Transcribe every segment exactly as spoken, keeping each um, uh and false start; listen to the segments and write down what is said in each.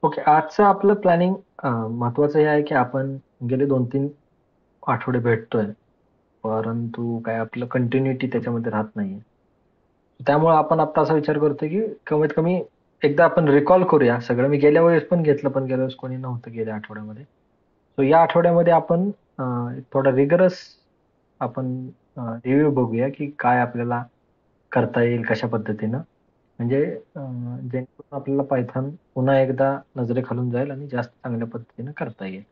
Okay. आजचं आपलं planning महत्वाचं हे आहे की आपण गेले दोन तीन आठवडे भेटतोय, परंतु काय आपलं कंटिन्युटी त्याच्यामध्ये राहत नाहीये. त्यामुळे आपण आता असा विचार करतोय की कमीत कमी एकदा आपण रिकॉल करूया सगळं. मी गेल्या वेळेस पण घेतलं, पण गेल्या वेळेस कोणी नव्हतं गेल्या आठवड्यामध्ये. सो या आठवड्यामध्ये आपण अं, थोडा रिगरस आपण रिव्ह्यू बघूया की काय आपल्याला करता येईल कशा पद्धतीनं. म्हणजे अं, जेणेकरून आपल्याला पायथन पुन्हा एकदा नजरेखालून जाईल आणि जास्त चांगल्या पद्धतीनं करता येईल.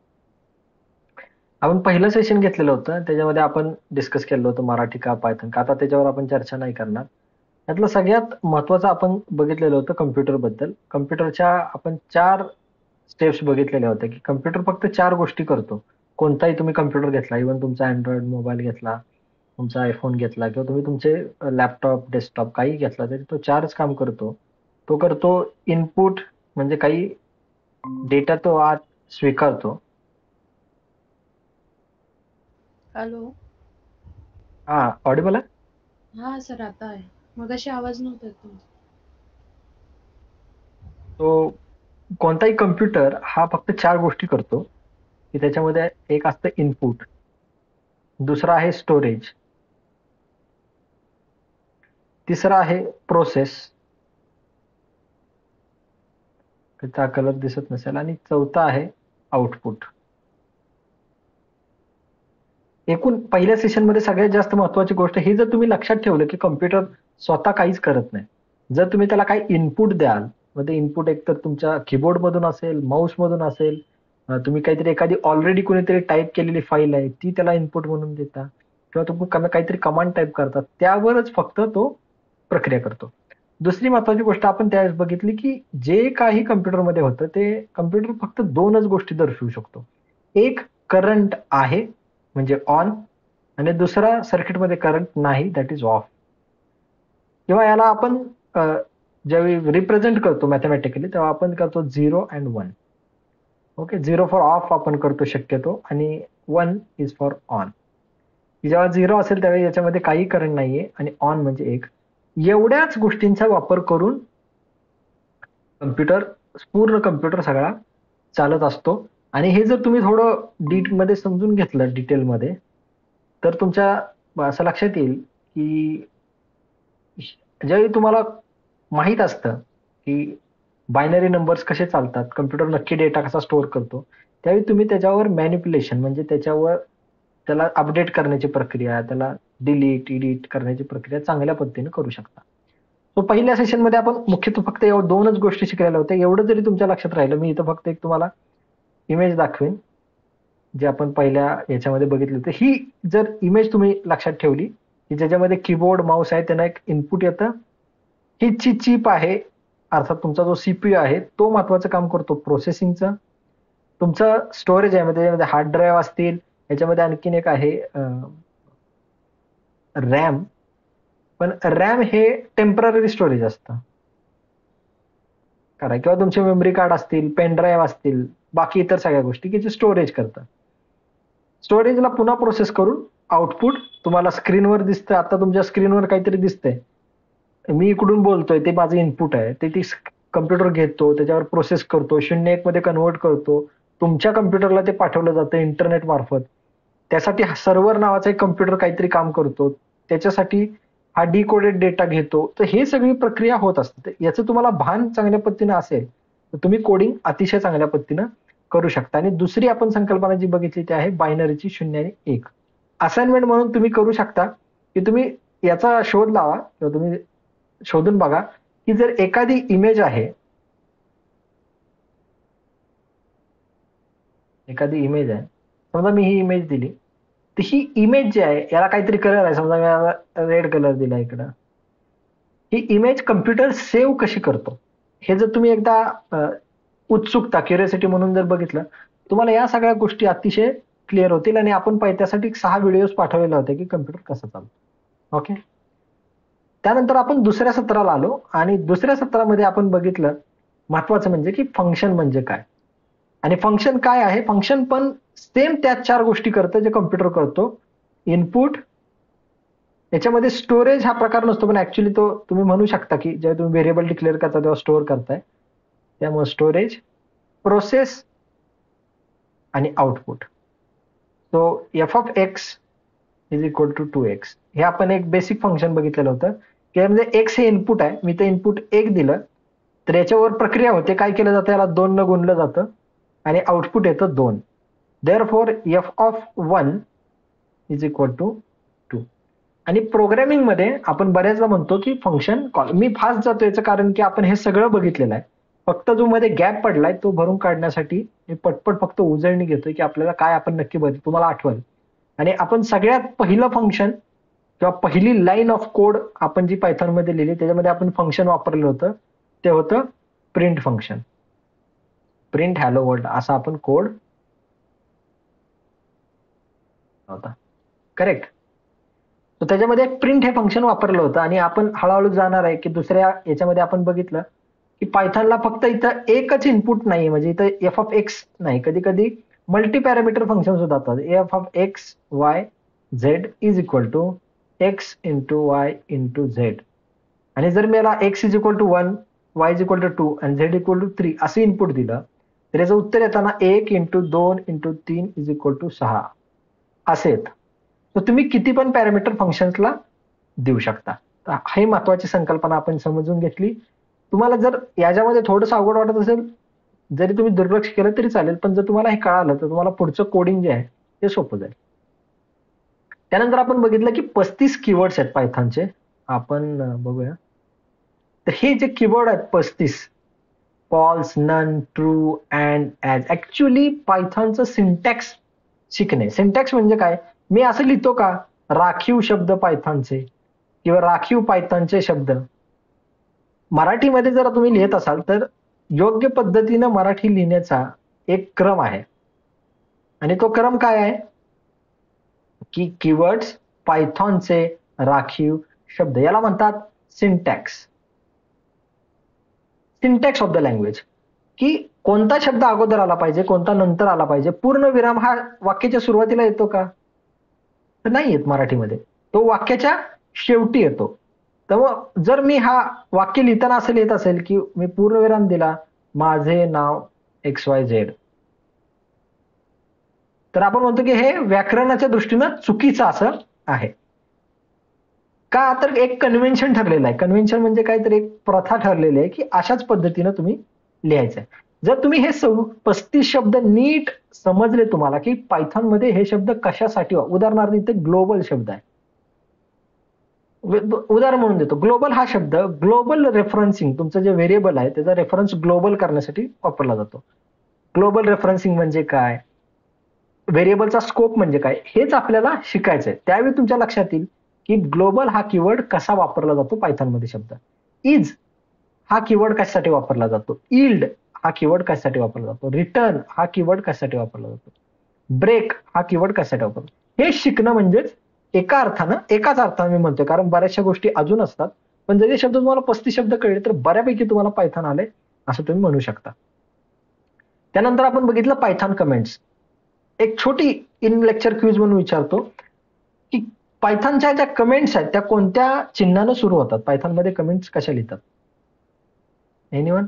आपण पहिलं सेशन घेतलेलं होतं, त्याच्यामध्ये आपण डिस्कस केलं होतं मराठी का पायथन का. आता त्याच्यावर आपण चर्चा नाही करणार. त्यातलं सगळ्यात महत्वाचं आपण बघितलेलं होतं कम्प्युटर बद्दल. कम्प्युटरच्या आपण चार स्टेप्स बघितलेल्या होत्या की कम्प्युटर फक्त चार गोष्टी करतो. कोणताही तुम्ही कम्प्युटर घेतला, इव्हन तुमचा अँड्रॉइड मोबाईल घेतला, तुमचा आयफोन घेतला किंवा तुम्ही तुमचे लॅपटॉप, डेस्कटॉप काही घेतला तरी तो चारच काम करतो. तो करतो इनपुट, म्हणजे काही डेटा तो आत स्वीकारतो. हॅलो. हा, ऑडिबल आहे? हा सर, आता आहे. मगाशी आवाज नव्हता येत तुमचा. तो कोणताही कम्प्युटर हा फक्त चार गोष्टी करतो की त्याच्यामध्ये एक असतं इनपुट, दुसरा आहे स्टोरेज, तिसरा आहे प्रोसेस, त्याचा कलर दिसत नसेल, आणि चौथा आहे आउटपुट. एकूण पहिल्या सेशनमध्ये सगळ्यात जास्त महत्वाची गोष्ट ही, जर तुम्ही लक्षात ठेवलं की कम्प्युटर स्वतः काहीच करत नाही. जर तुम्ही त्याला काही इनपुट द्याल, मग ते इनपुट एकतर तुमच्या कीबोर्ड मधून असेल, माऊस मधून असेल, अं, तुम्ही काहीतरी एखादी ऑलरेडी कोणीतरी टाईप केलेली फाईल आहे ती त्याला इनपुट म्हणून देता, किंवा तुम्ही कम- काहीतरी कमांड टाईप करता, त्यावरच फक्त तो प्रक्रिया करतो. दुसरी महत्वाची गोष्ट आपण त्यावेळेस बघितली की जे काही कम्प्युटरमध्ये होतं ते कम्प्युटर फक्त दोनच गोष्टी दर्शवू शकतो. एक, करंट आहे म्हणजे ऑन, आणि दुसरा सर्किटमध्ये करंट नाही, दॅट इज ऑफ. किंवा याला आपण अ, ज्यावेळी रिप्रेझेंट करतो मॅथमॅटिकली तेव्हा आपण करतो zero and one. Okay, zero for off आपण करतो शक्यतो, आणि वन इज फॉर ऑन. जेव्हा झिरो असेल त्यावेळी याच्यामध्ये काही करंट नाहीये, आणि ऑन म्हणजे एक. एवढ्याच गोष्टींचा वापर करून कम्प्युटर, पूर्ण कम्प्युटर सगळा चालत असतो. आणि हे जर तुम्ही थोडं डीट मध्ये समजून घेतलं डिटेलमध्ये, तर तुमच्या असं लक्षात येईल की ज्यावेळी तुम्हाला माहित असतं की बायनरी नंबर्स कसे चालतात, कम्प्युटर नक्की डेटा कसा स्टोअर करतो, त्यावेळी तुम्ही त्याच्यावर मॅनिप्युलेशन, म्हणजे त्याच्यावर त्याला अपडेट करण्याची प्रक्रिया, त्याला डिलीट एडिट करण्याची प्रक्रिया चांगल्या पद्धतीने करू शकता. तो पहिल्या सेशनमध्ये आपण मुख्यतः फक्त एवढं दोनच गोष्टी शिकलेल्या होत्या. एवढं जरी तुमच्या लक्षात राहिलं, मी इथं फक्त एक तुम्हाला इमेज दाखवेन जे आपण पहिल्या याच्यामध्ये बघितली होती. ही जर इमेज तुम्ही लक्षात ठेवली की ज्याच्यामध्ये कीबोर्ड माऊस आहे, त्यांना एक इनपुट येतं. ही जी चिप आहे, अर्थात तुमचा जो सीपीयू आहे, तो महत्वाचं काम करतो प्रोसेसिंगचं. तुमचं स्टोरेज आहे, म्हणजे त्याच्यामध्ये हार्ड ड्राईव्ह असतील, याच्यामध्ये आणखीन एक आहे रॅम. पण रॅम हे टेम्पररी स्टोरेज असतं, करा, किंवा तुमचे मेमरी कार्ड असतील, पेन ड्राईव्ह असतील, बाकी इतर सगळ्या गोष्टी की जे स्टोरेज करतात. स्टोरेजला पुन्हा प्रोसेस करून आउटपुट तुम्हाला स्क्रीनवर दिसतं. आता तुमच्या स्क्रीनवर काहीतरी दिसतंय, मी इकडून बोलतोय, ते माझं इनपुट आहे, ते ती कम्प्युटर घेतो, त्याच्यावर प्रोसेस करतो, शून्य एक मध्ये कन्वर्ट करतो, तुमच्या कम्प्युटरला ते पाठवलं जातं इंटरनेट मार्फत. त्यासाठी सर्व्हर नावाचा एक कम्प्युटर काहीतरी काम करतो, त्याच्यासाठी हा डिकोडेड डेटा घेतो. तर हे सगळी प्रक्रिया होत असते. तर याचं तुम्हाला भान चांगल्या पद्धतीनं असेल तर तुम्ही कोडिंग अतिशय चांगल्या पद्धतीनं करू शकता. आणि दुसरी आपण संकल्पना जी बघितली ती आहे बायनरीची, शून्य आणि एक. असाइनमेंट म्हणून तुम्ही करू शकता की तुम्ही याचा शोध लावा, किंवा तुम्ही शोधून बघा की जर एखादी इमेज आहे, एखादी इमेज आहे, समजा मी ही इमेज दिली, तर ही इमेज जी आहे याला काहीतरी कलर आहे, समजा मी याला रेड कलर दिला इकडं. ही इमेज कम्प्युटर सेव्ह कशी करतो, हे जर तुम्ही एकदा अ, उत्सुकता, क्युरियोसिटी म्हणून जर बघितलं, तुम्हाला या सगळ्या गोष्टी अतिशय क्लिअर होतील. आणि आपण पाहिजे त्यासाठी सहा व्हिडिओज पाठवलेले होते की कम्प्युटर कसं चालतं. ओके. त्यानंतर आपण दुसऱ्या सत्राला आलो, आणि दुसऱ्या सत्रामध्ये आपण बघितलं महत्वाचं म्हणजे की फंक्शन म्हणजे काय. आणि फंक्शन काय आहे, फंक्शन पण सेम त्याच चार गोष्टी करतं जे कम्प्युटर करतो. इनपुट, याच्यामध्ये स्टोरेज हा प्रकार नसतो, पण ऍक्च्युली तो तुम्ही म्हणू शकता की जेव्हा तुम्ही व्हेरिएबल डिक्लेअर करता तेव्हा स्टोअर करताय. त्यामुळे स्टोरेज, प्रोसेस आणि output. So F of X is equal to two X. हे आपण एक बेसिक फंक्शन बघितलेलं होतं की म्हणजे एक्स हे इनपुट आहे, मी ते इनपुट एक दिलं तर याच्यावर प्रक्रिया होते, काय केलं जातं, याला दोन न गुणलं जातं आणि आउटपुट येतं दोन. Therefore F of one is equal to two. आणि प्रोग्रामिंग मध्ये आपण बऱ्याचदा म्हणतो की फंक्शन कॉल. मी फास्ट जातो याचं कारण की आपण हे सगळं बघितलेलं आहे, फक्त जो मध्ये गॅप पडलाय तो भरून काढण्यासाठी मी पटपट फक्त उजळणी घेतोय की आपल्याला काय आपण नक्की बघितलं, तुम्हाला आठवलं. आणि आपण सगळ्यात पहिलं फंक्शन किंवा पहिली लाईन ऑफ कोड आपण जी पायथॉन मध्ये लिहिली त्याच्यामध्ये आपण फंक्शन वापरलं होतं ते होतं print function. Print hello world असा आपण कोड होता, करेक्ट. तर त्याच्यामध्ये प्रिंट हे फंक्शन वापरलं होतं आणि आपण हळूहळू जाणार आहे की दुसऱ्या याच्यामध्ये आपण बघितलं की पायथॉनला फक्त इथं एकच इनपुट नाही, म्हणजे इथं एफ ऑफ एक्स नाही, कधी कधी मल्टी पॅरामीटर फंक्शन सुद्धा असतात. F of X Y Z is equal to X into Y into Z. आणि जर मला X is equal to one, Y is equal to two आणि झेड इक्वल टू थ्री असं इनपुट दिलं तर याचं उत्तर येताना एक इंटू दोन इंटू तीन इज इक्वल टू सहा असे येतं. तर तुम्ही किती पण पॅरामीटर फंक्शन्सला देऊ शकता. तर ही महत्वाची संकल्पना आपण समजून घेतली. तुम्हाला जर याच्यामध्ये थोडंसं अवघड वाटत असेल, जरी तुम्ही दुर्लक्ष केलं तरी चालेल, पण जर तुम्हाला हे कळालं तर तुम्हाला पुढचं कोडिंग जे आहे ते सोपं जाईल. त्यानंतर आपण बघितलं की पस्तीस कीवर्ड्स आहेत पायथॉनचे. आपण बघूया. तर हे जे कीवर्ड आहेत पस्तीस, false, none, true, and, as, actually पायथॉनचं सिंटॅक्स शिकणे. सिंटॅक्स म्हणजे काय, मी असं लिहितो का राखीव शब्द पायथॉनचे किंवा राखीव पायथॉनचे शब्द. मराठीमध्ये जर तुम्ही लिहित असाल तर योग्य पद्धतीनं मराठी लिहिण्याचा एक क्रम आहे आणि तो क्रम काय आहे की कीवर्ड्स पायथॉनचे राखीव शब्द, याला म्हणतात syntax. Syntax of the language, की कोणता शब्द अगोदर आला पाहिजे, कोणता नंतर आला पाहिजे. पूर्ण विराम हा वाक्याच्या सुरुवातीला येतो का, तर नाही येत मराठीमध्ये, तो वाक्याच्या शेवटी येतो. तर जर मी हा वाक्य लिहिताना असं लिहित असेल की मी पूर्णविराम दिला, माझे नाव एक्स वाय झेड, तर आपण म्हणतो की हे व्याकरणाच्या दृष्टीनं चुकीचं असं आहे. का, तर एक कन्व्हेन्शन ठरलेलं आहे. कन्व्हेन्शन म्हणजे काय, तर एक प्रथा ठरलेली आहे की अशाच पद्धतीनं तुम्ही लिहायचंय. जर तुम्ही हे पस्तीस शब्द नीट समजले तुम्हाला की पायथॉन मध्ये हे शब्द कशासाठी, उदाहरणार्थ इथे ग्लोबल शब्द आहे, उदाहरण म्हणून देतो. ग्लोबल हा शब्द ग्लोबल रेफरन्सिंग, तुमचं जे व्हेरिएबल आहे त्याचा रेफरन्स ग्लोबल करण्यासाठी वापरला जातो. ग्लोबल रेफरन्सिंग म्हणजे काय, व्हेरिएबलचा स्कोप म्हणजे काय, हेच आपल्याला शिकायचंय. त्यावेळी तुमच्या लक्षात येईल की ग्लोबल हा कीवर्ड कसा वापरला जातो पायथॉन मध्ये शब्द. इज हा कीवर्ड कशासाठी वापरला जातो, इल्ड हा कीवर्ड कशासाठी वापरला जातो, रिटर्न हा कीवर्ड कशासाठी वापरला जातो, ब्रेक हा कीवर्ड कशासाठी वापरला, हे शिकणं म्हणजेच एका अर्थानं, एकाच अर्थानं मी म्हणतोय कारण बऱ्याचशा गोष्टी अजून असतात, पण जरी शब्द तुम्हाला पस्तीस शब्द कळले तर बऱ्यापैकी तुम्हाला पायथॉन आले असं तुम्ही म्हणू शकता. त्यानंतर आपण बघितलं पायथॉन कमेंट्स. एक छोटी इन लेक्चर क्विज म्हणून विचारतो की पायथॉनच्या ज्या कमेंट्स आहेत त्या कोणत्या चिन्हानं सुरू होतात, पायथॉन मध्ये कमेंट्स कशा लिहितात, एनीवन?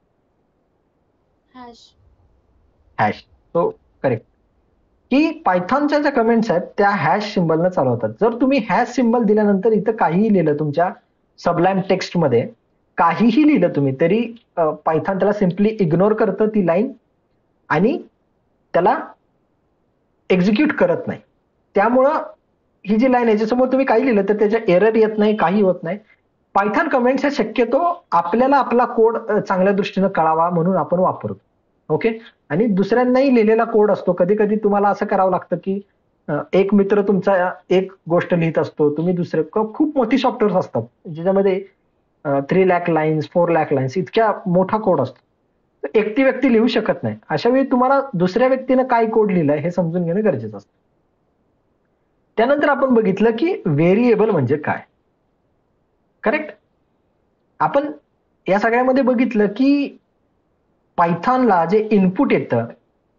हॅश. हॅश. तो करेक्ट. की पायथॉनच्या ज्या कमेंट्स आहेत त्या हॅश सिम्बलनं चालू होतात. जर तुम्ही हॅश सिम्बल दिल्यानंतर इथं काहीही लिहिलं, तुमच्या सबलाईम टेक्स्ट मध्ये काहीही लिहिलं तुम्ही, तरी पायथॉन त्याला सिम्पली इग्नोर करतं ती लाईन आणि त्याला एक्झिक्यूट करत नाही. त्यामुळं ही जी लाईन याच्यासमोर तुम्ही काही लिहिलं तर त्याच्या एरर येत नाही, काही होत नाही. पायथॉन कमेंट्स हे शक्यतो आपल्याला आपला कोड चांगल्या दृष्टीनं कळावा म्हणून आपण वापरतो. ओके. आणि दुसऱ्यांनाही लिहिलेला कोड असतो. कधी कधी तुम्हाला असं करावं लागतं की एक मित्र तुमचा एक गोष्ट लिहित असतो, तुम्ही दुसरे, खूप मोठी सॉफ्टवेअर्स असतात ज्याच्यामध्ये three lakh lines, four lakh lines इतक्या मोठा कोड असतो, एकटी व्यक्ती लिहू शकत नाही. अशा वेळी तुम्हाला दुसऱ्या व्यक्तीनं काय कोड लिहिलाय हे समजून घेणं गरजेचं असतं. त्यानंतर आपण बघितलं की व्हेरिएबल म्हणजे काय, करेक्ट. आपण या सगळ्यामध्ये बघितलं की पायथॉनला जे इनपुट येतं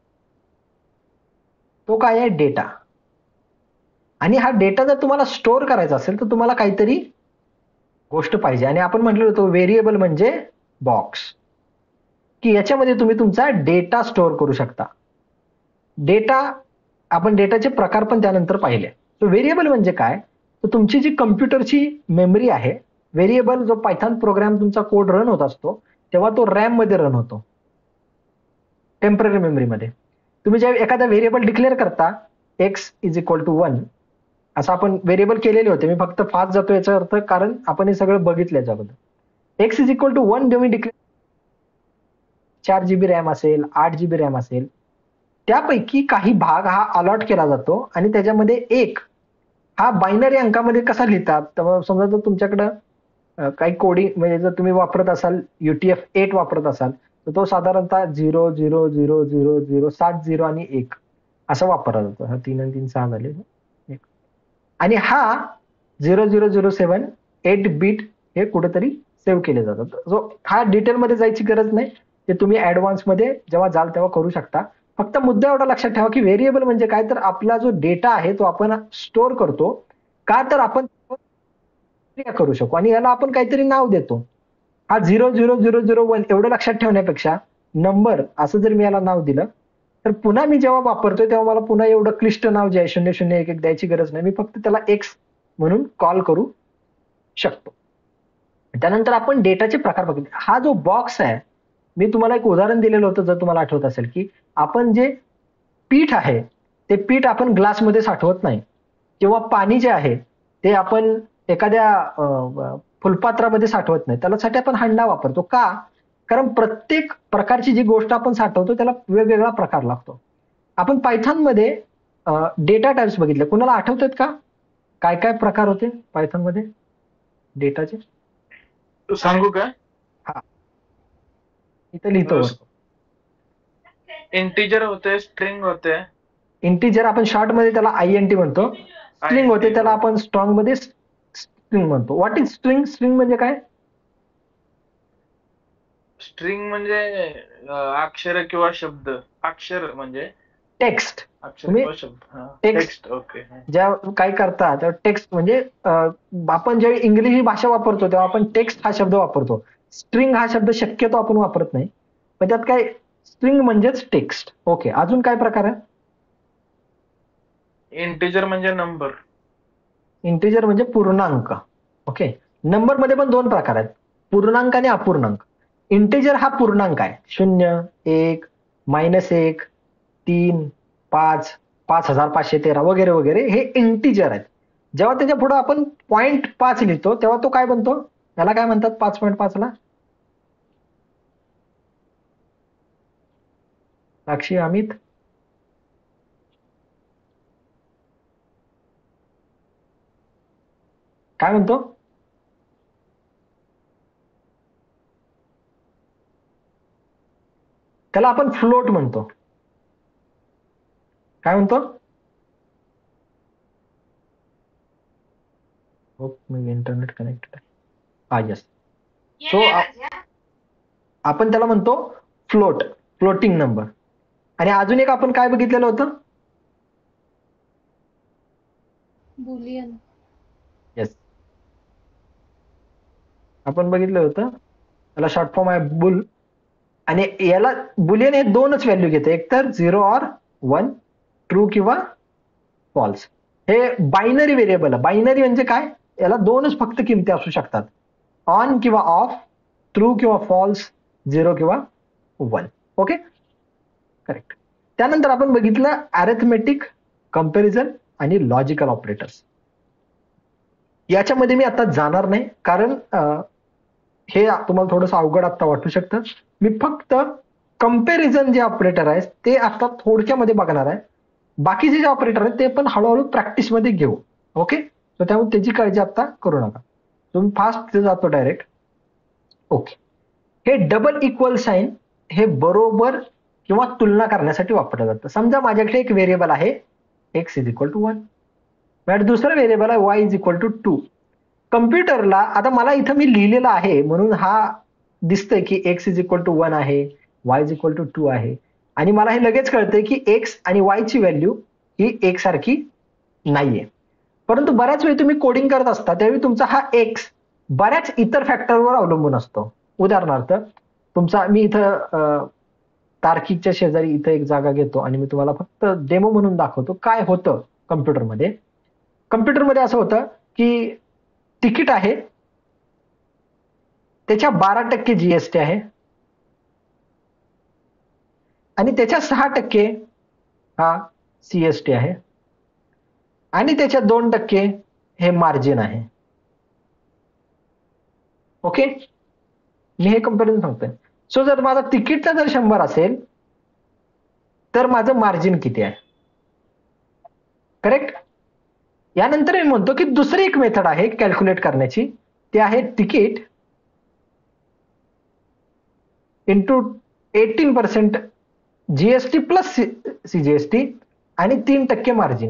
तो काय आहे, डेटा. आणि हा डेटा जर तुम्हाला स्टोअर करायचा असेल तर तुम्हाला काहीतरी गोष्ट पाहिजे. आणि आपण म्हटलं होतं व्हेरिएबल म्हणजे बॉक्स, की याच्यामध्ये तुम्ही तुमचा डेटा स्टोअर करू शकता. डेटा आपण डेटाचे प्रकार पण त्यानंतर पाहिले. तो व्हेरिएबल म्हणजे काय, तर तुमची जी कम्प्युटरची मेमरी आहे, व्हेरिएबल जो पायथॉन प्रोग्राम तुमचा कोड रन होत असतो तेव्हा तो रॅम मध्ये रन होतो, टेम्पररी मेमरीमध्ये. तुम्ही जेव्हा एखादा व्हेरिएबल डिक्लेअर करता, X is equal to one, असं आपण व्हेरिएबल केलेले होते. मी फक्त फास्ट जातो याचा अर्थ कारण आपण हे सगळं बघितलं याच्याबद्दल. X is equal to one तुम्ही डिक्लेअर, चार जीबी रॅम असेल, आठ जीबी रॅम असेल, त्यापैकी काही भाग हा अलॉट केला जातो आणि त्याच्यामध्ये एक हा बायनरी अंकामध्ये कसा लिहितात. तर समजा जर तुमच्याकडं अं, काही कोडिंग म्हणजे जर तुम्ही वापरत असाल, युटीएफ एट वापरत असाल, तर तो साधारणतः zero zero zero zero zero सात झिरो आणि एक असं वापरला जातो. हा तीन आणि तीन सहा झाले एक. आणि हा zero zero zero seven eight bit हे कुठेतरी सेव्ह केले जातात. जो हा डिटेलमध्ये जायची गरज नाही, ते तुम्ही ऍडव्हान्स मध्ये जेव्हा जाल तेव्हा करू शकता. फक्त मुद्दा एवढा लक्षात ठेवा की व्हेरिएबल म्हणजे काय, तर आपला जो डेटा आहे तो आपण स्टोअर करतो का, तर आपण प्रक्रिया करू शकू आणि याला आपण काहीतरी नाव देतो. हा zero zero zero zero one एवढं लक्षात ठेवण्यापेक्षा नंबर असं जर मी याला नाव दिलं, तर पुन्हा मी जेव्हा वापरतोय तेव्हा मला पुन्हा एवढं क्लिष्ट नाव जे आहे शून्य शून्य एक एक द्यायची गरज नाही. मी फक्त त्याला एक्स म्हणून कॉल करू शकतो. त्यानंतर आपण डेटाचे प्रकार बघितले. हा जो बॉक्स आहे, मी तुम्हाला एक उदाहरण दिलेलं होतं, जर तुम्हाला आठवत असेल, की आपण जे पीठ आहे ते पीठ आपण ग्लासमध्ये साठवत नाही, किंवा पाणी जे आहे ते आपण एखाद्या अं, फुलपात्रामध्ये साठवत नाही. त्यासाठी आपण हंडा वापरतो. का? कारण प्रत्येक प्रकारची जी गोष्ट आपण साठवतो त्याला वेगवेगळा प्रकार लागतो. आपण पायथॉन मध्ये डेटा टाइप्स बघितले. कुणाला आठवतात का काय काय प्रकार होते पायथॉन मध्ये डेटाचे? तू सांगू का? हा, इथे लिहितो. इंटिजर होते, स्ट्रिंग होते. इंटिजर आपण शॉर्ट मध्ये त्याला आयएनटी म्हणतो. स्ट्रिंग होते त्याला आपण स्ट्रॉंग मध्ये स्ट्रिंग म्हणतो. What is string? स्ट्रिंग म्हणजे काय? स्ट्रिंग म्हणजे अक्षर किंवा शब्द. अक्षर म्हणजे टेक्स्ट. अक्षर तुम्ही किंवा शब्द. Text okay. ज्या काय करता तर टेक्स्ट म्हणजे अं, आपण जेव्हा इंग्लिश ही भाषा वापरतो तेव्हा आपण टेक्स्ट हा शब्द वापरतो. स्ट्रिंग हा शब्द शक्यतो आपण वापरत नाही, पण त्यात काय, स्ट्रिंग म्हणजेच टेक्स्ट. ओके, अजून काय प्रकार आहे? इंटिजर म्हणजे नंबर. इंटिजर म्हणजे पूर्णांक. ओके, नंबर मध्ये पण दोन प्रकार आहेत, पूर्णांक आणि अपूर्णांक. इंटिजर हा पूर्णांक आहे. शून्य, एक, मायनस एक, तीन, पाच, पाच हजार पाचशे तेरा वगैरे वगैरे हे इंटिजर आहेत. जेव्हा त्याच्या पुढे आपण पॉईंट पाच लिहितो तेव्हा तो काय बनतो? त्याला काय म्हणतात पाच पॉईंट पाच ला? साक्षी, अमित? काय म्हणतो? त्याला आपण फ्लोट म्हणतो. काय म्हणतो? मी इंटरनेट कनेक्टेड आहे. हा, येस. सो आपण त्याला म्हणतो फ्लोट, फ्लोटिंग नंबर. आणि अजून एक आपण काय बघितलेलं होतं? बुलियन. येस, आपण बघितलं होतं. त्याला शॉर्ट फॉर्म आहे बुल. आणि याला बुलियन हे दोनच व्हॅल्यू घेते, एक तर झिरो ऑर वन, ट्रू किंवा फॉल्स. हे बायनरी व्हेरिएबल आहे. बायनरी म्हणजे काय? याला दोनच फक्त किमती असू शकतात, ऑन किंवा ऑफ, ट्रू किंवा फॉल्स, झिरो किंवा वन. Okay, correct. त्यानंतर आपण बघितलं अरिथमेटिक, कंपॅरिझन आणि लॉजिकल ऑपरेटर्स. याच्यामध्ये मी आता जाणार नाही कारण हे तुम्हाला थोडंसं अवघड आता वाटू शकतं. मी फक्त कंपॅरिझन जे ऑपरेटर आहे ते आता थोडक्यामध्ये बघणार आहे. बाकीचे जे ऑपरेटर आहेत ते पण हळूहळू प्रॅक्टिसमध्ये घेऊ. ओके, तर त्यामुळे त्याची काळजी आता करू नका. तुम्ही फास्ट जातो डायरेक्ट. ओके, हे डबल इक्वल साइन हे बरोबर किंवा तुलना करण्यासाठी वापरलं जातं. समजा माझ्याकडे एक व्हेरिएबल आहे x is equal to one, माझ्याकडे दुसरं व्हेरिएबल आहे Y is equal to two. कम्प्युटरला आता मला इथं मी लिहिलेलं आहे म्हणून हा दिसतंय की X is equal to one आहे, Y is equal to two आहे, आणि मला हे लगेच कळतंय की एक्स आणि वाय ची व्हॅल्यू ही एक सारखी नाहीये. परंतु बऱ्याच वेळी तुम्ही कोडिंग करत असता त्यावेळी तुमचा हा एक्स बऱ्याच इतर फॅक्टरवर अवलंबून असतो. उदाहरणार्थ तुमचा मी इथं अं, तार्किकच्या शेजारी इथं एक जागा घेतो आणि मी तुम्हाला फक्त डेमो म्हणून दाखवतो काय होतं कम्प्युटरमध्ये. कम्प्युटरमध्ये असं होतं की तिकीट आहे, त्याच्या बारा टक्के जीएसटी आहे आणि त्याच्या सहा टक्के हा सीएसटी आहे आणि त्याच्या दोन टक्के हे मार्जिन आहे. ओके, मी हे कंपॅरिझन सांगतोय. सो जर माझा तिकीटचा जर शंभर असेल तर माझं मार्जिन किती आहे, करेक्ट. यानंतर मी म्हणतो की दुसरी एक मेथड आहे कॅल्क्युलेट करण्याची, ती आहे ticket into eighteen percent GST plus CGST आणि तीन टक्के मार्जिन.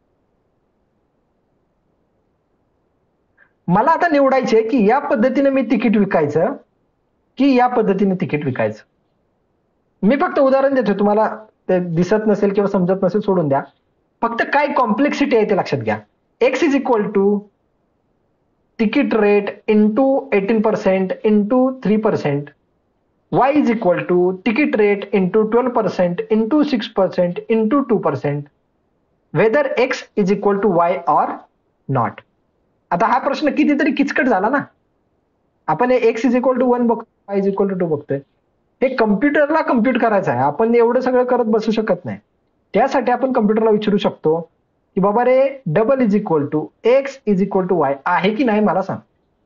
मला आता निवडायचे की या पद्धतीने मी तिकीट विकायचं की या पद्धतीने तिकीट विकायचं. मी फक्त उदाहरण देतो, तुम्हाला ते दिसत नसेल किंवा समजत नसेल सोडून द्या. फक्त काय कॉम्प्लेक्सिटी आहे ते लक्षात घ्या. X is equal to ticket rate into eighteen percent into three percent, Y is equal to ticket rate into twelve percent into six percent into two percent, whether X is equal to Y or not. आता हा प्रश्न कितीतरी किचकट झाला ना. आपण हे X is equal to one बघतो, Y is equal to two बघतोय. हे कम्प्युटरला कम्प्युट करायचं आहे, आपण एवढं सगळं करत बसू शकत नाही. त्यासाठी आपण कम्प्युटरला विचारू शकतो की बाबा रे double is equal to X is equal to Y आहे की नाही मला सांग.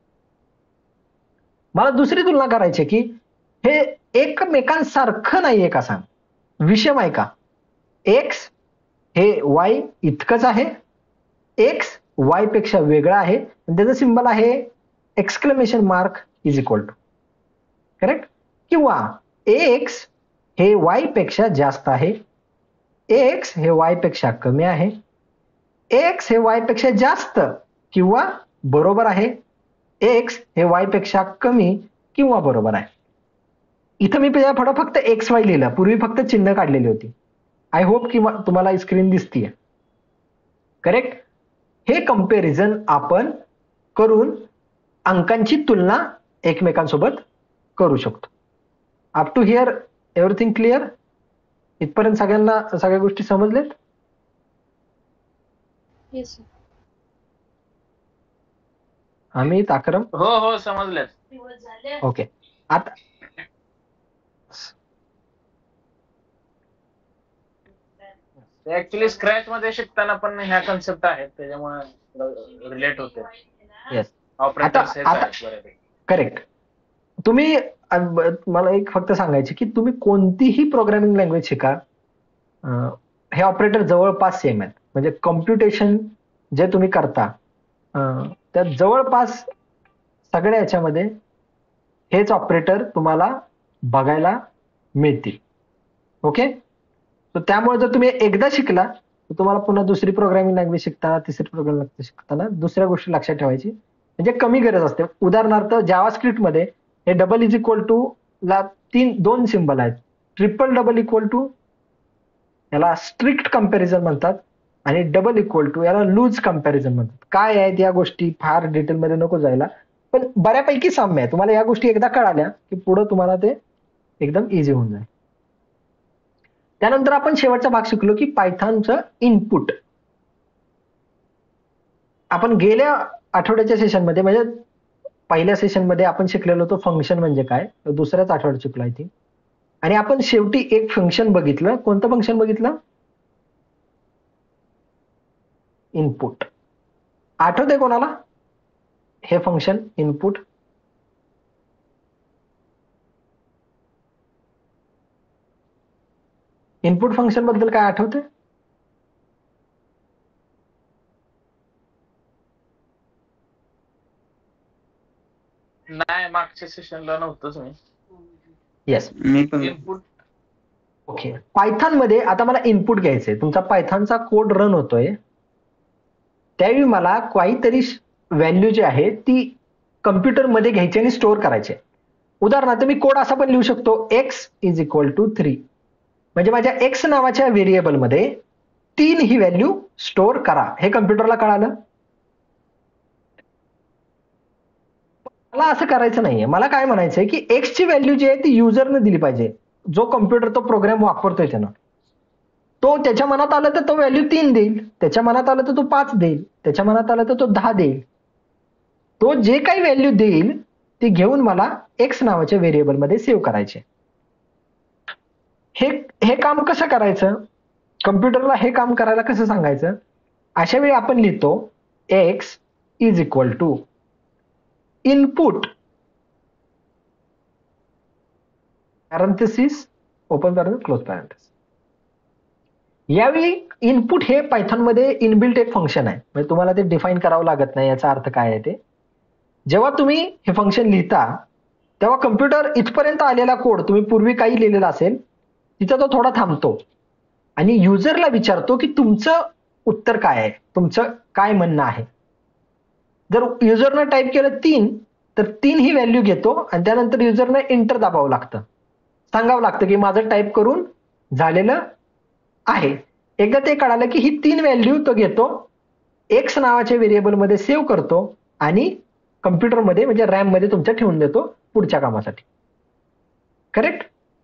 मला दुसरी तुलना करायची की हे एकमेकांसारखं नाहीये का सांग, विषम आहे का. एक्स हे वाय इतकंच आहे, एक्स वाय पेक्षा वेगळा आहे आणि त्याचं सिंबल आहे exclamation mark is equal to, correct. किंवा एक्स हे वाय पेक्षा जास्त आहे, एक्स हे वाय पेक्षा कमी आहे, एक्स हे वाय पेक्षा जास्त किंवा बरोबर आहे, एक्स हे वाय पेक्षा कमी किंवा बरोबर आहे. इथं मी पुढे फक्त एक्स वाय लिहिलं, पूर्वी फक्त चिन्ह काढलेली होती. आय होप की तुम्हाला स्क्रीन दिसतीये, करेक्ट. हे कंपॅरिझन आपण करून अंकांची तुलना एकमेकांसोबत करू शकतो. Up to here everything clear? इथपर्यंत सगळ्यांना सगळ्या गोष्टी समजलेत? Yes sir. अमित, अक्रम? हो हो समजलं. ओके. आता ऍक्च्युली स्क्रॅच मध्ये शिकताना पण ह्या कन्सेप्ट आहेत, त्याच्यामुळे रिलेट होते. येस, ऑपरेटर्स हेच आता- आहेत बऱ्यापैकी. करेक्ट. तुम्ही अं, ब- मला एक फक्त सांगायचे की तुम्ही कोणतीही प्रोग्रामिंग लँग्वेज शिका, अं, हे ऑपरेटर जवळपास सेम आहेत. म्हणजे कम्प्युटेशन जे तुम्ही करता अं, त्या जवळपास सगळ्या याच्यामध्ये हेच ऑपरेटर तुम्हाला बघायला मिळतील. ओके. तर त्यामुळे जर तुम्ही एकदा शिकला तर तुम्हाला पुन्हा दुसरी प्रोग्रामिंग लँग्वेज शिकताना, तिसरी प्रोग्रामिंग लँग्वेज शिकताना दुसऱ्या गोष्टी लक्षात ठेवायची म्हणजे कमी गरज असते. उदाहरणार्थ जावास्क्रिप्ट मध्ये हे डबल इज इक्वल टू ला तीन दोन सिंबल आहेत. ट्रिपल डबल इक्वल टू याला स्ट्रिक्ट कंपॅरिझन म्हणतात आणि डबल इक्वल टू याला लूज कंपॅरिझन म्हणतात. काय आहेत या गोष्टी फार डिटेलमध्ये नको जायला, पण बऱ्यापैकी साम्य आहे. तुम्हाला या गोष्टी एकदा कळाल्या की पुढे तुम्हाला ते एकदम इझी होऊन जाईल. त्यानंतर आपण शेवटचा भाग शिकलो की पायथॉनचं इनपुट. आपण गेल्या आठवड्याच्या सेशनमध्ये म्हणजे पहिल्या सेशनमध्ये आपण शिकलेलो होतो फंक्शन म्हणजे काय, दुसऱ्याच आठवड्यात शिकलो आय थिंक. आणि आपण शेवटी एक फंक्शन बघितलं. कोणतं फंक्शन बघितलं? इनपुट. आठवतंय कोणाला हे फंक्शन इनपुट? इनपुट फंक्शन बद्दल काय आठवतंय? नाही, मागच्या सेशनला नव्हतंच मी. येस, मी पण इनपुट ओके. पायथॉन मध्ये आता मला इनपुट घ्यायचंय. तुमचा पायथॉनचा कोड रन होतोय त्यावेळी मला काहीतरी व्हॅल्यू जी आहे ती कम्प्युटरमध्ये घ्यायची आणि स्टोअर करायची. उदाहरणार्थ मी कोड असा पण लिहू शकतो, X is equal to three. म्हणजे माझ्या एक्स नावाच्या व्हेरिएबलमध्ये तीन ही व्हॅल्यू स्टोअर करा. हे कम्प्युटरला कळालं. मला असं करायचं नाहीये. मला काय म्हणायचंय की एक्स ची व्हॅल्यू जी आहे ती युजरने दिली पाहिजे. जो कम्प्युटर तो प्रोग्राम वापरतोय त्यानं. तो त्याच्या मनात आलं तर तो व्हॅल्यू तीन देईल, त्याच्या मनात आलं तर तो पाच देईल, त्याच्या मनात आलं तर तो दहा देईल. तो जे काही व्हॅल्यू देईल ती घेऊन मला एक्स नावाच्या व्हेरिएबल मध्ये सेव्ह करायचे. हे हे काम कसं करायचं? कम्प्युटरला हे काम करायला कसं सांगायचं? अशा वेळी आपण लिहितो X is equal to input parenthesis open parenthesis close parenthesis. यावेळी इनपुट हे पायथॉन मध्ये इनबिल्ट एक फंक्शन आहे, म्हणजे तुम्हाला ते डिफाईन करावं लागत नाही. याचा अर्थ काय आहे ते, जेव्हा तुम्ही हे फंक्शन लिहिता तेव्हा कम्प्युटर इथपर्यंत आलेला कोड तुम्ही पूर्वी काही लिहिलेला असेल तिथं तो थोडा थांबतो आणि युजरला विचारतो की तुमचं उत्तर काय आहे, तुमचं काय म्हणणं आहे. जर युजरनं टाईप केलं तीन तर तीन ही व्हॅल्यू घेतो आणि त्यानंतर युजरनं एंटर दाबावं लागतं, सांगावं लागतं की माझं टाईप करून झालेलं आहे. एकदा ते कळालं की ही तीन व्हॅल्यू तो घेतो, एक्स नावाच्या व्हेरिएबल मध्ये सेव्ह करतो आणि कम्प्युटरमध्ये म्हणजे रॅम मध्ये तुमच्या ठेवून देतो पुढच्या कामासाठी. करेक्ट?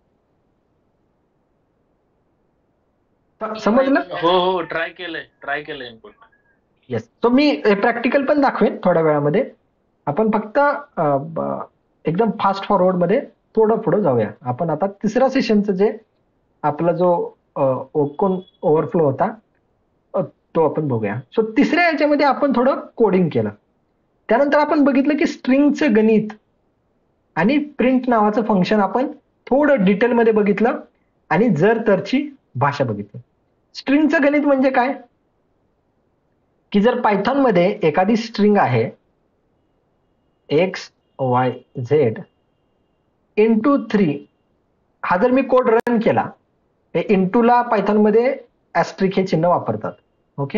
समजलं? हो हो ट्राय केलंय ट्राय केलंय इनपुट. येस. तो मी प्रॅक्टिकल पण दाखवेन थोड्या वेळामध्ये. आपण फक्त एकदम फास्ट फॉरवर्ड मध्ये थोडं पुढे जाऊया. आपण आता तिसऱ्या सेशनचं जे आपला जो ओपन ओव्हरफ्लो होता तो आपण बघूया. सो तिसऱ्या याच्यामध्ये आपण थोडं कोडिंग केलं. त्यानंतर आपण बघितलं की स्ट्रिंगचं गणित आणि प्रिंट नावाचं फंक्शन आपण थोडं डिटेलमध्ये बघितलं आणि जर तरची भाषा बघितली. स्ट्रिंगचं गणित म्हणजे काय की जर पायथॉन मध्ये एखादी स्ट्रिंग आहे X Y Z into three, हा जर मी कोड रन केला, इंटूला पायथॉन मध्ये ऍस्ट्रिक हे चिन्ह वापरतात. Okay.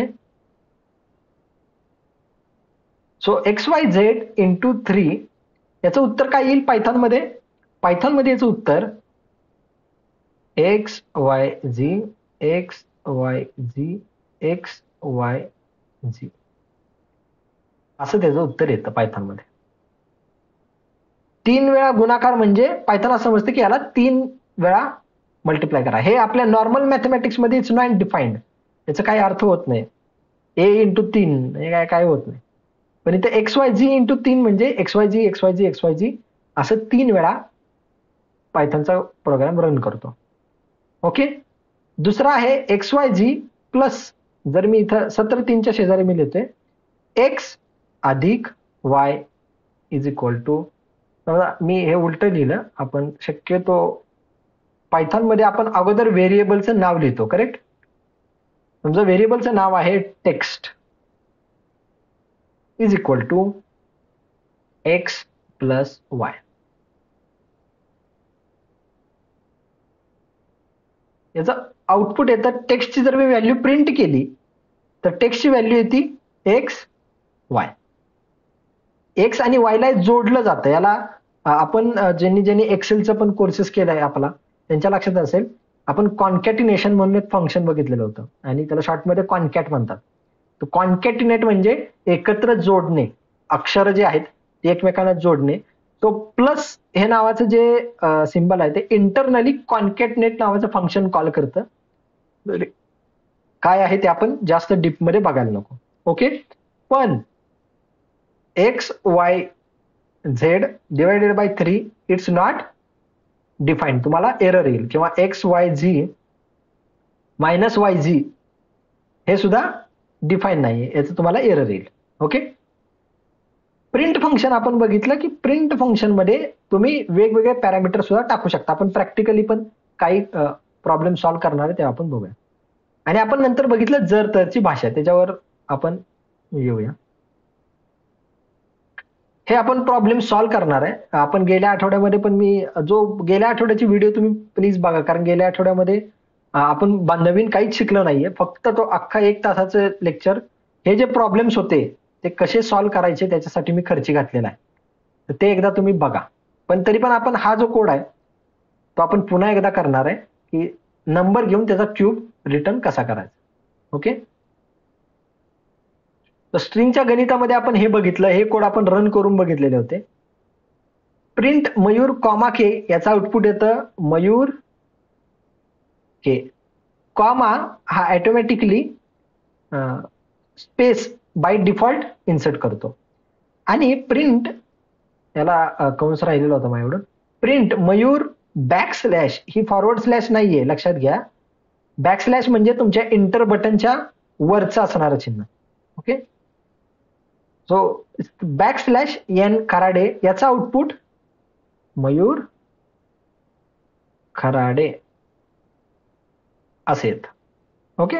So X Y Z into three याचं उत्तर काय येईल पायथॉन मध्ये? पायथॉन मध्ये याचं उत्तर X Y Z X Y Z X Y Z असं त्याचं उत्तर येतं पायथॉन मध्ये. तीन वेळा गुणाकार म्हणजे पायथॉन असं समजतं की याला तीन वेळा मल्टिप्लाय करा. हे आपल्या नॉर्मल मॅथमॅटिक्स मध्ये इट्स नॉट डिफाईन्ड, याचा काही अर्थ होत नाही. ए इंटू तीन हे काय काय होत नाही. पण इथे एक्स वाय झी इंटू तीन म्हणजे X Y Z X Y Z X Y Z असं तीन वेळा पायथॉनचा प्रोग्राम रन करतो. ओके. दुसरा आहे एक्स वाय झी प्लस, जर मी इथं सतरा तीनच्या शेजारी मी लिहितोय एक्स अधिक वाय इज इक्वल टू, मी हे उलट लिहिलं. आपण शक्यतो पायथॉन मध्ये आपण अगोदर व्हेरिएबलचं नाव लिहितो. करेक्ट? समजा व्हेरिएबलचं नाव आहे text is equal to x plus y. याचं आउटपुट येतं टेक्स्टची जर मी व्हॅल्यू प्रिंट केली तर टेक्स्टची व्हॅल्यू येते एक्स वाय. एक्स आणि वायला जोडलं जातं. याला आपण ज्यांनी ज्यांनी एक्सेलचं पण कोर्सेस केलाय आपला त्यांच्या लक्षात असेल, आपण कॉन्कॅटिनेशन म्हणून एक फंक्शन बघितलेलं होतं आणि त्याला शॉर्टमध्ये कॉन्कॅट म्हणतात. तर कॉन्कॅटिनेट म्हणजे एकत्र जोडणे, अक्षर जे आहेत ते एकमेकांना जोडणे. तो प्लस हे नावाचं जे सिम्बल आहे ते इंटरनली कॉन्कॅटिनेट नावाचं फंक्शन कॉल करतं. काय आहे ते आपण जास्त डीप मध्ये बघायला नको. ओके. पण x Y z divided by three it's not define, तुम्हाला एरर येईल. किंवा x Y z minus y z हे सुद्धा डिफाईन नाहीये, याचं तुम्हाला एरर येईल. ओके. प्रिंट फंक्शन आपण बघितलं की प्रिंट फंक्शन मध्ये तुम्ही वेगवेगळे पॅरामीटर सुद्धा टाकू शकता. आपण प्रॅक्टिकली पण काही प्रॉब्लेम सॉल्व्ह करणार आहे तेव्हा आपण बघूया. आणि आपण नंतर बघितलं जर तरची भाषा, त्याच्यावर आपण येऊया. हे आपण प्रॉब्लेम सॉल्व्ह करणार आहे. आपण गेल्या आठवड्यामध्ये पण मी जो गेल्या आठवड्याची व्हिडिओ तुम्ही प्लीज बघा, कारण गेल्या आठवड्यामध्ये आपण नवीन काहीच शिकलो नाहीये. फक्त तो अख्खा एक तासाचं लेक्चर हे जे प्रॉब्लेम्स होते ते कसे सॉल्व्ह करायचे त्याच्यासाठी मी खर्ची घातलेला आहे. तर ते एकदा तुम्ही बघा. पण तरी पण आपण हा जो कोड आहे तो आपण पुन्हा एकदा करणार आहे की नंबर घेऊन त्याचा क्यूब रिटर्न कसा करायचा. ओके. तर स्ट्रिंगच्या गणितामध्ये आपण हे बघितलं, हे कोड आपण रन करून बघितलेले होते. प्रिंट मयूर कॉमा के याचं आउटपुट येतं मयूर के. कॉमा हा automatically space by default insert करतो. आणि प्रिंट याला कंस राहिलेला होता माझ्याकडून. प्रिंट मयूर बॅक स्लॅश ही फॉरवर्ड स्लॅश नाहीये, लक्षात घ्या. बॅक स्लॅश म्हणजे तुमच्या इंटर बटनच्या वरचं असणारं चिन्ह. Okay. So back slash n Kharade याचा आउटपुट मयूर खराडे असे येत. ओके.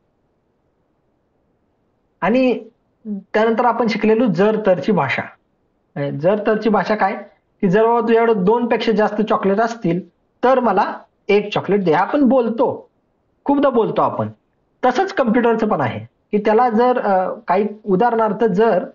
आणि त्यानंतर आपण शिकलेलो जर तरची भाषा. जर तरची भाषा काय की जर बाबा तुझ्याकडे दोन पेक्षा जास्त चॉकलेट असतील तर मला एक चॉकलेट दे. आपण बोलतो, खूपदा बोलतो आपण. तसंच कम्प्युटरचं पण आहे की त्याला जर काही उदाहरणार्थ जर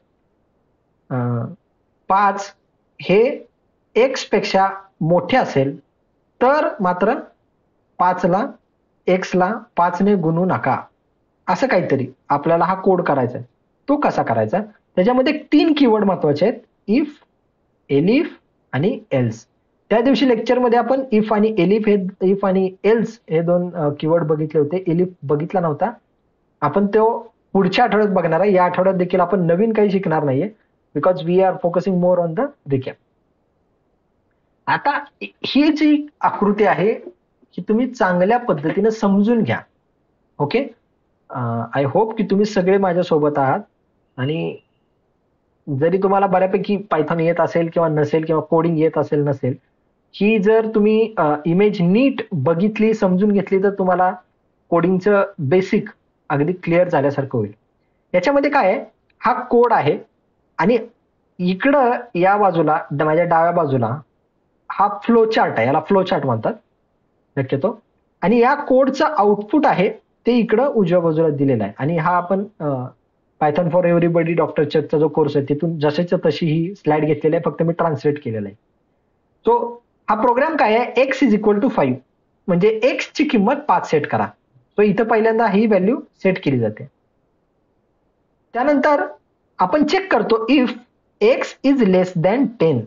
पाच हे एक्स पेक्षा मोठे असेल तर मात्र पाचला एक्सला पाचने गुणू नका, असं काहीतरी आपल्याला हा कोड करायचा आहे. तो कसा करायचा, त्याच्यामध्ये तीन कीवर्ड महत्वाचे आहेत, इफ, एलिफ आणि एल्स. त्या दिवशी लेक्चरमध्ये आपण इफ आणि एलिफ हे इफ आणि एल्स हे दोन कीवर्ड बघितले होते. एलिफ बघितला नव्हता. आपण तो पुढच्या आठवड्यात बघणार आहे. या आठवड्यात देखील आपण नवीन काही शिकणार नाहीये because we are focusing more on the recap. आता ही जी आकृती आहे की तुम्ही चांगल्या पद्धतीने समजून घ्या. ओके. आय होप की तुम्ही सगळे माझ्या सोबत आहात. आणि जरी तुम्हाला बऱ्यापैकी पायथॉन येत असेल किंवा नसेल किंवा कोडिंग येत असेल नसेल, ही जर तुम्ही इमेज नीट बघितली, समजून घेतली तर तुम्हाला कोडिंगचं बेसिक अगदी क्लिअर झाल्यासारखं होईल. याच्यामध्ये काय आहे, हा कोड आहे आणि इकडं या बाजूला माझ्या डाव्या बाजूला हा फ्लो चार्ट आहे. याला फ्लो चार्ट म्हणतात शक्यतो. आणि या कोडचं आउटपुट आहे ते इकडं उजव्या बाजूला दिलेलं आहे. आणि हा आपण पायथॉन फॉर एव्हरीबडी डॉक्टर चकचा जो कोर्स आहे तिथून जशीच्या तशी ही स्लाइड घेतलेली आहे, फक्त मी ट्रान्सलेट केलेलं आहे. सो हा प्रोग्राम काय आहे, x is equal to five म्हणजे एक्स ची किंमत पाच सेट करा. सो इथं पहिल्यांदा ही व्हॅल्यू सेट केली जाते. त्यानंतर आपण चेक करतो if x is less than ten.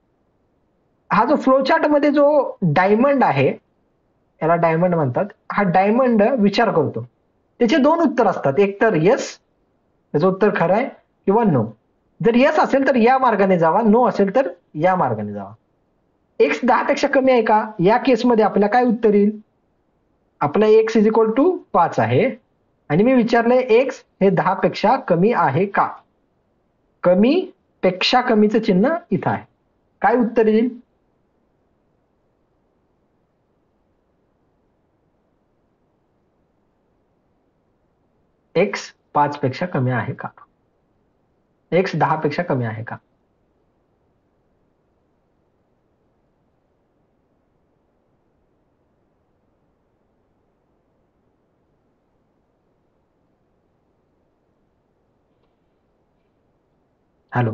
हा जो फ्लोचार्ट मध्ये जो डायमंड आहे, याला डायमंड म्हणतात, हा डायमंड विचार करतो. त्याचे दोन उत्तर असतात, एक तर येस, त्याचं उत्तर खरं आहे, किंवा नो. जर येस असेल तर या मार्गाने जावा, नो असेल तर या मार्गाने जावा. एक्स दहा पेक्षा कमी आहे का, या केसमध्ये आपल्याला काय उत्तर येईल, आपला एक्स इज इक्वल टू पाच आहे आणि मी विचारलंय एक्स हे दहा पेक्षा कमी आहे का. कमी पेक्षा कमीचं चिन्ह इथं आहे. काय उत्तर येईल, एक्स पाच पेक्षा कमी आहे का, एक्स दहा पेक्षा कमी आहे का. हॅलो.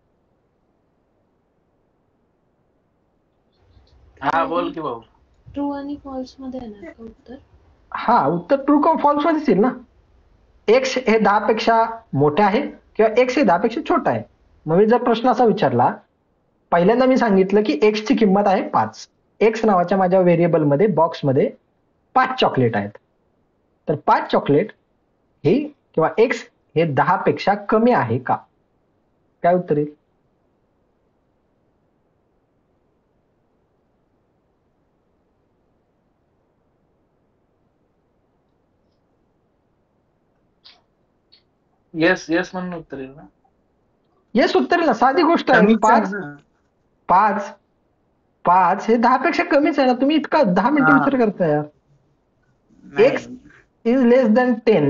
हा बोल की भाऊ. ट्रू आणि फॉल्स मध्ये येणार का उत्तर. हा उत्तर ट्रू किंवा फॉल्स मध्येच येईल ना. एक्स हे दहा पेक्षा मोठे आहे किंवा एक्स हे दहा पेक्षा छोटा आहे. मग मी जर प्रश्न असा विचारला, पहिल्यांदा मी सांगितलं की एक्स ची किंमत आहे पाच. एक्स नावाच्या माझ्या व्हेरिएबल मध्ये बॉक्समध्ये पाच चॉकलेट आहेत. तर पाच चॉकलेट हे किंवा एक्स हे दहा पेक्षा कमी आहे का, काय उत्तर येईल. येस येस म्हणून उत्तर येईल ना. येस उत्तर येईल ना, साधी गोष्ट आहे. पाच पाच पाच हे दहा पेक्षा कमीच आहे ना. तुम्ही इतका दहा मिनिटं विचार करता यार. X is less than ten.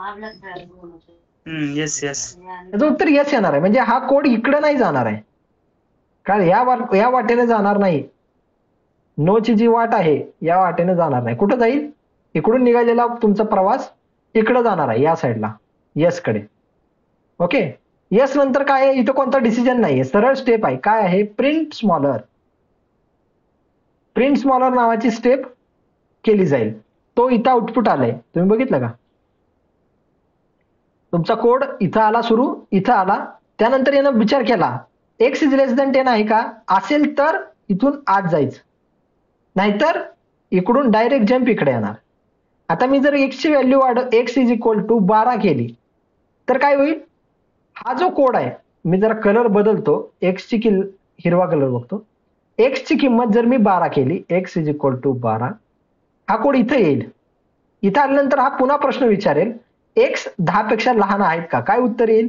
Yes yes याचं उत्तर येस येणार आहे. म्हणजे हा कोड इकडे नाही जाणार आहे, कारण या वाट या वाटेने जाणार नाही. नो ची जी वाट आहे या वाटेने जाणार नाही. कुठं जाईल, इकडून निघालेला तुमचा प्रवास इकडे जाणार आहे, या साईडला येस कडे. ओके. येस नंतर काय आहे, इथं कोणता डिसिजन नाहीये, सरळ स्टेप आहे. काय आहे, प्रिंट स्मॉलर. प्रिंट स्मॉलर नावाची स्टेप केली जाईल. तो इथं आउटपुट आलाय, तुम्ही बघितलं का. तुमचा कोड इथं आला सुरू, इथं आला. त्यानंतर यानं विचार केला x is less than ten आहे का, असेल तर इथून आत जायचं, नाहीतर इकडून डायरेक्ट जम्प इकडे येणार. आता मी जर एक्सची व्हॅल्यू वाढ एक्स इज इक्वल टू बारा केली तर काय होईल, हा जो कोड आहे मी जरा कलर बदलतो, एक्सची किल हिरवा कलर बघतो, एक्सची किंमत जर मी बारा केली, एक्स इज इक्वल टू बारा, हा कोड इथं येईल. इथं आल्यानंतर हा पुन्हा प्रश्न विचारेल, एक्स दहा पेक्षा लहान आहेत का, काय उत्तर येईल,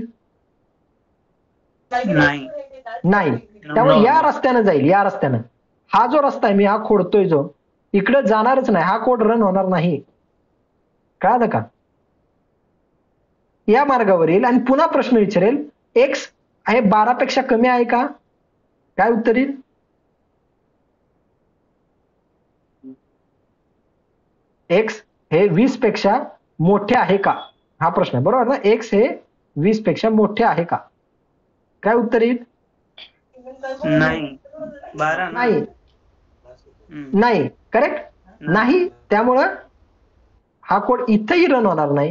नाही. नाही. त्यामुळे या रस्त्यानं जाईल, या रस्त्यानं. हा जो रस्ता आहे मी हा खोडतोय जो, इकडे जाणारच नाही, हा कोड रन होणार नाही. कळालं का, या मार्गावर येईल आणि पुन्हा प्रश्न विचारेल, एक्स आहे बारा पेक्षा कमी आहे का, काय उत्तर येईल, एक्स हे वीस पेक्षा मोठे आहे का, हा प्रश्न आहे बरोबर ना, एक्स हे वीस पेक्षा मोठे आहे का, काय उत्तर येईल, नाही. बारा ना. नाही. हम्म. नाही, करेक्ट नाही. त्यामुळं हा कोड इथंही रन होणार नाही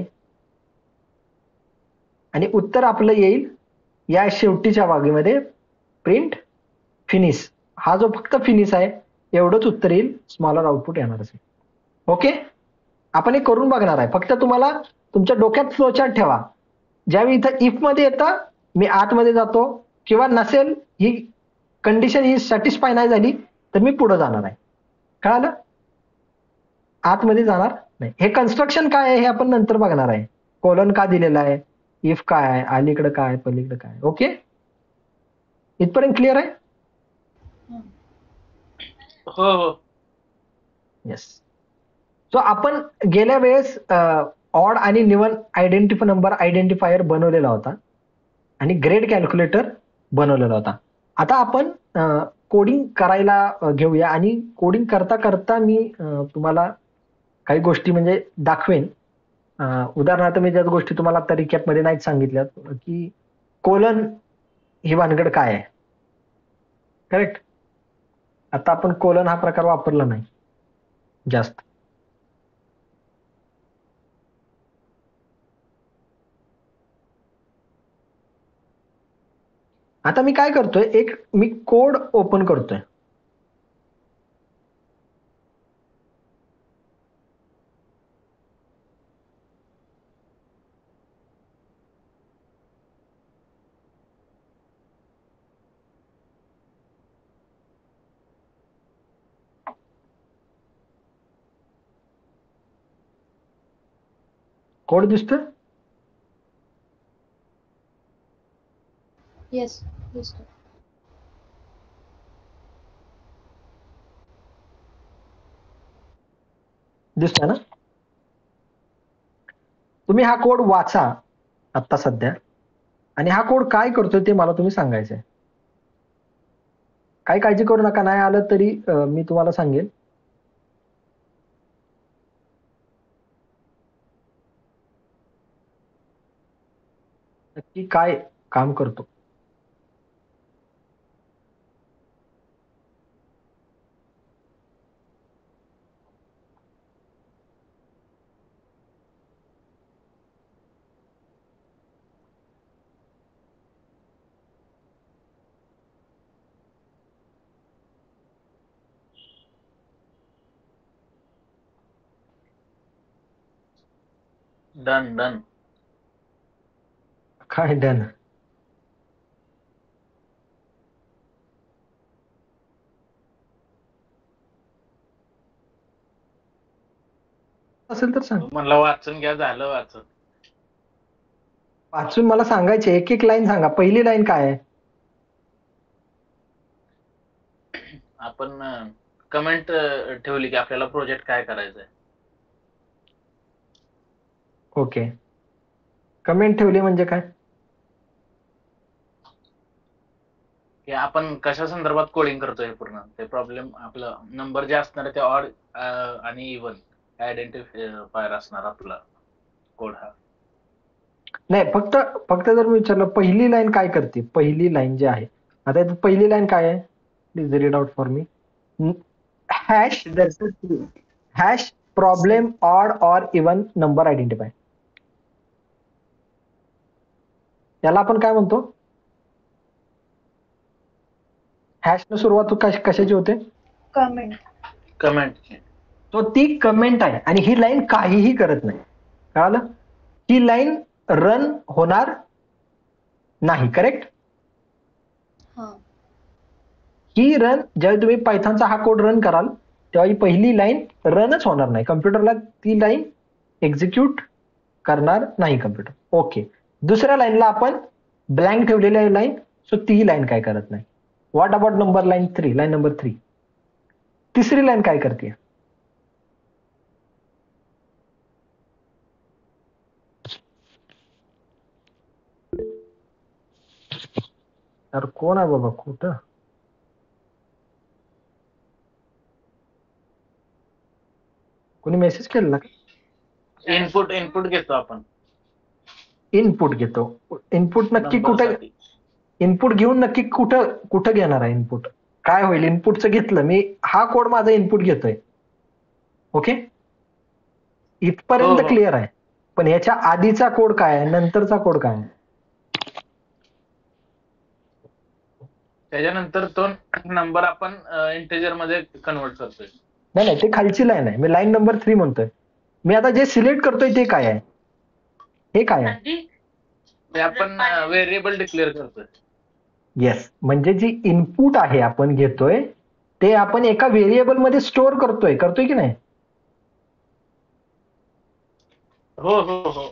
आणि उत्तर आपलं येईल या शेवटीच्या वागीमध्ये, प्रिंट फिनिश. हा जो फक्त फिनिश आहे एवढंच उत्तर येईल, स्मॉलर आउटपुट येणार असेल. ओके, आपण हे करून बघणार आहे. फक्त तुम्हाला तुमच्या डोक्यात फ्लोचार्ट ठेवा, ज्यावेळी इथं इफ मध्ये येतं मी आतमध्ये जातो, किंवा नसेल ही कंडिशन ही सॅटिस्फाय नाही झाली तर मी पुढे जाणार आहे. कळालं, आतमध्ये जाणार नाही. हे कन्स्ट्रक्शन काय आहे हे आपण नंतर बघणार आहे, कोलन का दिलेला आहे, इफ काय आहे, अलीकडे काय आहे, पलीकडे काय आहे. ओके, इथपर्यंत क्लिअर आहे. हो हो. येस. सो आपण गेल्या वेळेस ऑड आणि निवन आयडेंटिफाय नंबर आयडेंटिफायर बनवलेला होता आणि ग्रेड कॅल्क्युलेटर बनवलेला होता. आता आपण कोडिंग करायला अ, घेऊया आणि कोडिंग करता करता मी अ, तुम्हाला काही गोष्टी म्हणजे दाखवेन. अ, उदाहरणार्थ मी ज्या गोष्टी तुम्हाला आता रिकॅप मध्ये नाहीच सांगितल्यात, की कोलन ही भानगड काय आहे. करेक्ट, आता आपण कोलन हा प्रकार वापरला नाही जास्त. आता मी काय करतोय, एक मी कोड ओपन करतोय. कोड दिसतोय, येस दिसतो. दिसतोय ना. तुम्ही हा कोड वाचा आता सध्या, आणि हा कोड काय करतोय ते मला तुम्ही सांगायचंय. काही काळजी करू नका, नाही आलं तरी अ, मी तुम्हाला सांगेन. नक्की काय काम करतो. Done done. काय डन, असेल तर सांग. म्हणलं वाचून घ्या, झालं वाचून. वाचून मला सांगायचे, एक एक लाईन सांगा. पहिली लाईन काय आहे, आपण कमेंट ठेवली की आपल्याला प्रोजेक्ट काय करायचा आहे. ओके. कमेंट ठेवली म्हणजे काय, की आपण कशा संदर्भात कोडिंग करतोय पूर्ण ते प्रॉब्लेम, आपलं नंबर जे असणार ते ऑड आणि इव्हन आयडेंटिफायर असणार आपला कोड हा. नाही, फक्त फक्त जर मी विचारलं पहिली लाईन काय करते, पहिली लाईन जी आहे, आता इथं पहिली लाईन काय आहे, please read out for me. Hash hash problem odd or even number identify, याला आपण काय म्हणतो, हॅशनं सुरुवात कश- कशाची होते? कमेंट. कमेंट. तो ती कमेंट आहे आणि ही लाईन काहीही करत नाही. कळालं? ही लाईन रन होणार नाही. करेक्ट? हा. ही रन ज्यावेळी तुम्ही पायथॉनचा हा कोड रन कराल तेव्हा ही पहिली लाईन रनच होणार नाही. कम्प्युटरला ती लाईन एक्झिक्यूट करणार नाही कम्प्युटर. ओके. दुसऱ्या लाईनला आपण ब्लँक ठेवलेली आहे लाईन, सो ती लाईन काय करत नाही. What about number line three line number three तिसरी लाईन काय करते? तर कोण आहे बाबा कुठं? कोणी मेसेज केलेला? इनपुट इनपुट घेतो आपण इनपुट घेतो. इनपुट नक्की नंबर कुठे? साठी. इनपुट घेऊन नक्की कुठं कुठं घेणार आहे इनपुट? काय होईल? इनपुटचं घेतलं मी, हा कोड माझा इनपुट घेतोय. ओके, हो इथपर्यंत हो क्लिअर आहे. पण याच्या आधीचा कोड काय आहे, नंतरचा कोड काय आहे? त्याच्यानंतर तो नंबर आपण इंटेजर मध्ये कन्वर्ट करतोय. नाही नाही, ते खालची लाईन आहे. मी लाईन नंबर थ्री म्हणतोय. मी आता जे सिलेक्ट करतोय ते काय आहे? हे काय आहे? ते आपण व्हेरिएबल डिक्लेअर करतोय. येस, म्हणजे जी इनपुट आहे आपण घेतोय ते आपण एका व्हेरिएबल मध्ये स्टोअर करतोय करतोय की नाही? हो हो हो.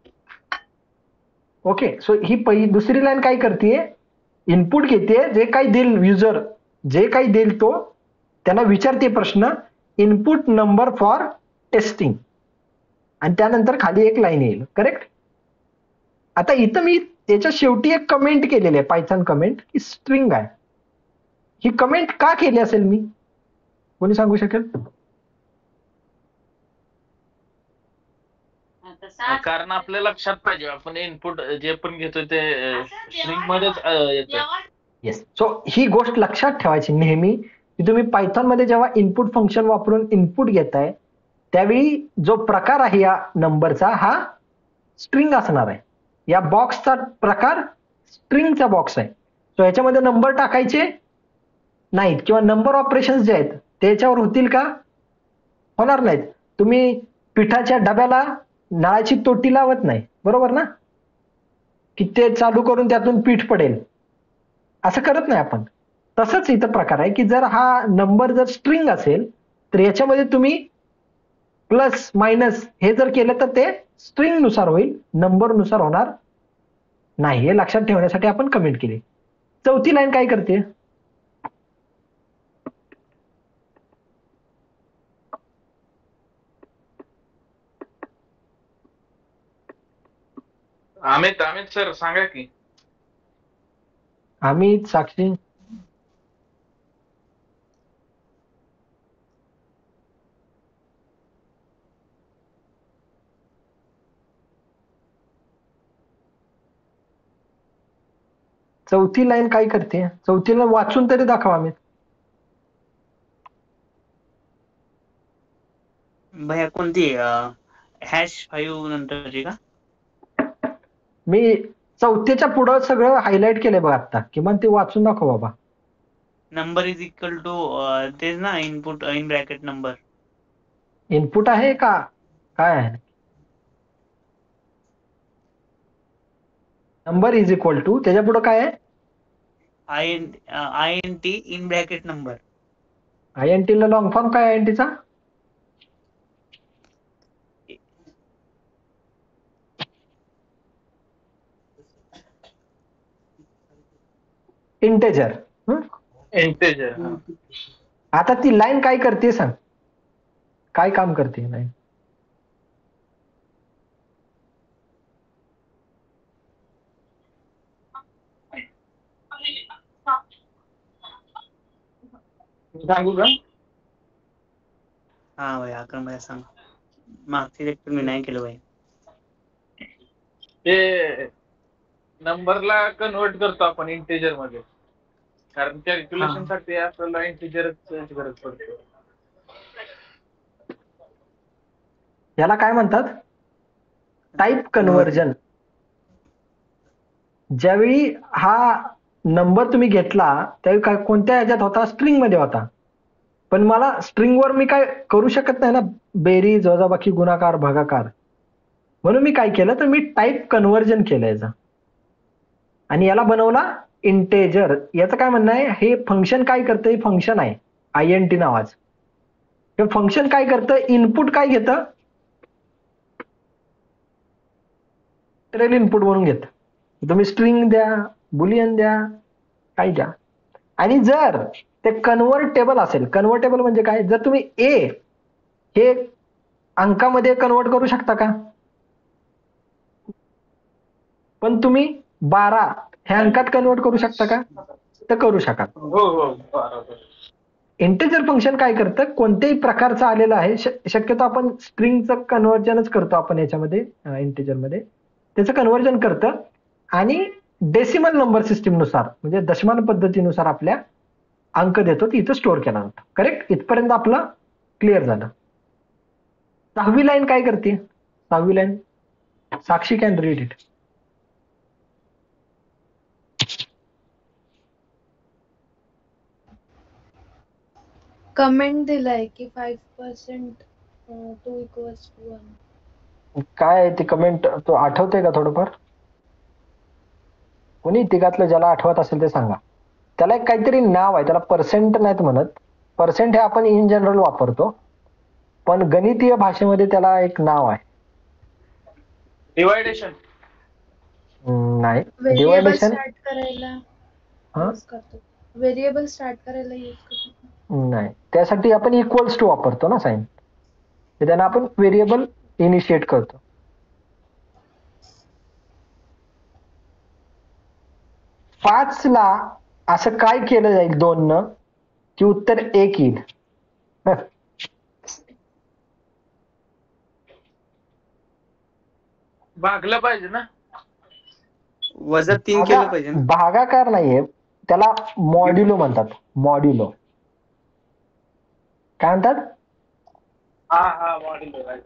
ओके, सो ही पहिली दुसरी लाईन काय करते? इनपुट घेते, जे काही देईल युजर, जे काही देईल तो त्यांना विचारते प्रश्न, इनपुट नंबर फॉर टेस्टिंग, आणि त्यानंतर खाली एक लाईन येईल. करेक्ट? आता इथं मी त्याच्या शेवटी एक कमेंट केलेली आहे, पायथॉन कमेंट, की स्ट्रिंग आहे. ही कमेंट का केली असेल मी? कोणी सांगू शकेल? कारण आपल्या लक्षात पाहिजे आपण इनपुट जे पण घेतोय ते स्ट्रिंग मध्येच येतोय. येस, सो ही गोष्ट लक्षात ठेवायची नेहमी, की तुम्ही पायथॉन मध्ये जेव्हा इनपुट फंक्शन वापरून इनपुट घेताय त्यावेळी जो प्रकार आहे या नंबरचा हा स्ट्रिंग असणार आहे. या बॉक्सचा प्रकार स्ट्रिंगचा बॉक्स आहे. सो याच्यामध्ये नंबर टाकायचे नाहीत किंवा नंबर ऑपरेशन्स जे आहेत ते याच्यावर होतील का? होणार नाहीत. तुम्ही पिठाच्या डब्याला नळाची तोटी लावत नाही, बरोबर ना? की ते चालू करून त्यातून पीठ पडेल, असं करत नाही आपण. तसंच इथं प्रकार आहे की जर हा नंबर जर स्ट्रिंग असेल तर याच्यामध्ये तुम्ही प्लस मायनस हे जर केलं तर ते स्ट्रिंग नुसार होईल, नंबर नुसार होणार नाही. हे लक्षात ठेवण्यासाठी आपण कमेंट केली. चौथी लाईन काय करते? अमित अमित सर सांगा की. आम्ही साक्षी चौथी लाईन काय करते? चौथी लाईन वाचून तरी दाखवा आम्ही. भैया कोणती हॅश फाईव्ह नंतरची का? मी चौथीच्या पुढं सगळं हायलाइट केलंय बघ आता, किमान ते वाचून दाखव बाबा. नंबर इज इक्वल टू तेच ना, input in bracket number. Input आहे का काय आहे? नंबर इज इक्वल टू त्याच्या पुढे काय आहे? I N I N T in bracket number. I N T ला लॉंग फॉर्म काय? आय एन टीचा इंटेजर. इंटेजर. आता ती लाईन काय करते सांग, काय काम करते लाईन? सांगू का? हा भाई अकरम भाई सांग. मागची लेक्चर मी नाही केलं भाई. ते नंबरला कन्वर्ट करतो आपण इंटेजर मध्ये, कारण कॅल्क्युलेशन साठी आपल्याला इंटेजरच गरज पडते. याला काय म्हणतात? Type conversion. ज्यावेळी हा नंबर तुम्ही घेतला त्यावेळी काय कोणत्या ह्याच्यात होता, स्ट्रिंग मध्ये होता. पण मला स्ट्रिंगवर मी काय करू शकत नाही ना, बेरीज वजाबाकी गुणाकार भागाकार. म्हणून मी काय केलं, तर मी टाईप कन्व्हर्जन केलं याचं आणि याला बनवला इंटेजर. याचं काय म्हणणं आहे, हे फंक्शन काय करतं, हे फंक्शन आहे आय एन टी नावाचं. हे फंक्शन काय करतं, इनपुट काय घेतं, इनपुट म्हणून घेतं. तुम्ही स्ट्रिंग द्या, बुलियन द्या, काय द्या. आणि जर ते कन्व्हर्टेबल असेल, कन्व्हर्टेबल म्हणजे काय, जर तुम्ही ए हे अंकामध्ये कन्व्हर्ट करू शकता का, पण तुम्ही बारा हे अंकात कन्व्हर्ट करू शकता का, तर करू शकाल. हो हो बरोबर. इंटिजर फंक्शन काय करतं, कोणत्याही प्रकारचं आलेलं आहे, शक्यतो आपण स्ट्रिंगचं कन्व्हर्जनच करतो आपण याच्यामध्ये इंटिजर मध्ये, त्याचं कन्व्हर्जन करतं आणि डेसिमल नंबर सिस्टीम नुसार म्हणजे दशमान पद्धतीनुसार आपल्या अंक देतो, इथं स्टोअर केला जातो. करेक्ट, इथपर्यंत आपलं क्लिअर झालं. सहावी लाईन काय करते, सहावी line Sakshi can read it. Comment दिलाय की five percent two equals to one. काय आहे ती कमेंट, तो आठवते का थोडंफार, कोणी तिघातलं ज्याला आठवत असेल ते सांगा. त्याला एक काहीतरी नाव आहे, त्याला पर्सेंट नाहीत म्हणत, पर्सेंट हे आपण इन जनरल वापरतो, पण गणितीय भाषेमध्ये त्याला एक नाव आहे. डिवायडेशन नाही, व्हेरिएबल डिवायडेशन स्टार्ट करायला यूज करतो, व्हेरिएबल स्टार्ट करायला यूज करतो. नाही, त्यासाठी आपण इक्वल्स टू वापरतो ना साइन, त्यानं आपण व्हेरिएबल इनिशिएट करतो. पाच ला असं काय केलं जाईल दोन न की उत्तर एक येईल. भागलं पाहिजे ना, वजा तीन केलं पाहिजे ना. भागाकार नाहीये, त्याला मॉड्युलो म्हणतात. मॉड्युलो काय म्हणतात, हा हा मॉड्युलो.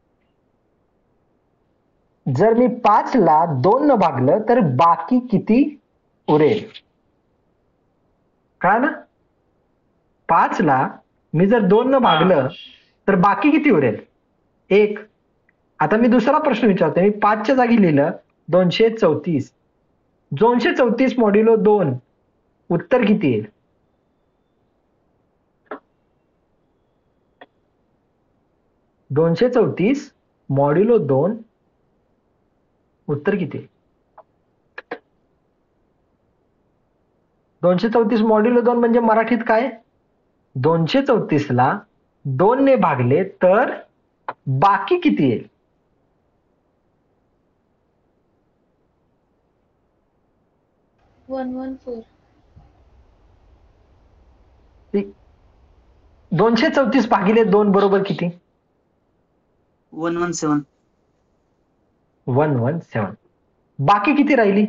जर मी पाच ला दोन न भागलं तर बाकी किती उरेल, कळलं ना. पाच ला मी जर दोन न भागलं तर बाकी किती उरेल, एक. आता मी दुसरा प्रश्न विचारतो, मी पाचच्या जागी लिहिलं दोनशे चौतीस, दोनशे चौतीस मॉड्युलो दोन, उत्तर किती येईल. दोनशे चौतीस मॉड्युलो दोन, उत्तर किती येईल. दोनशे चौतीस मॉड्युलो दोन म्हणजे मराठीत काय, दोनशे चौतीस ला दोन ने भागले तर बाकी किती येईल. One one four. दोनशे चौतीस भागिले दोन बरोबर किती, one one seven. One one seven. बाकी किती राहिली,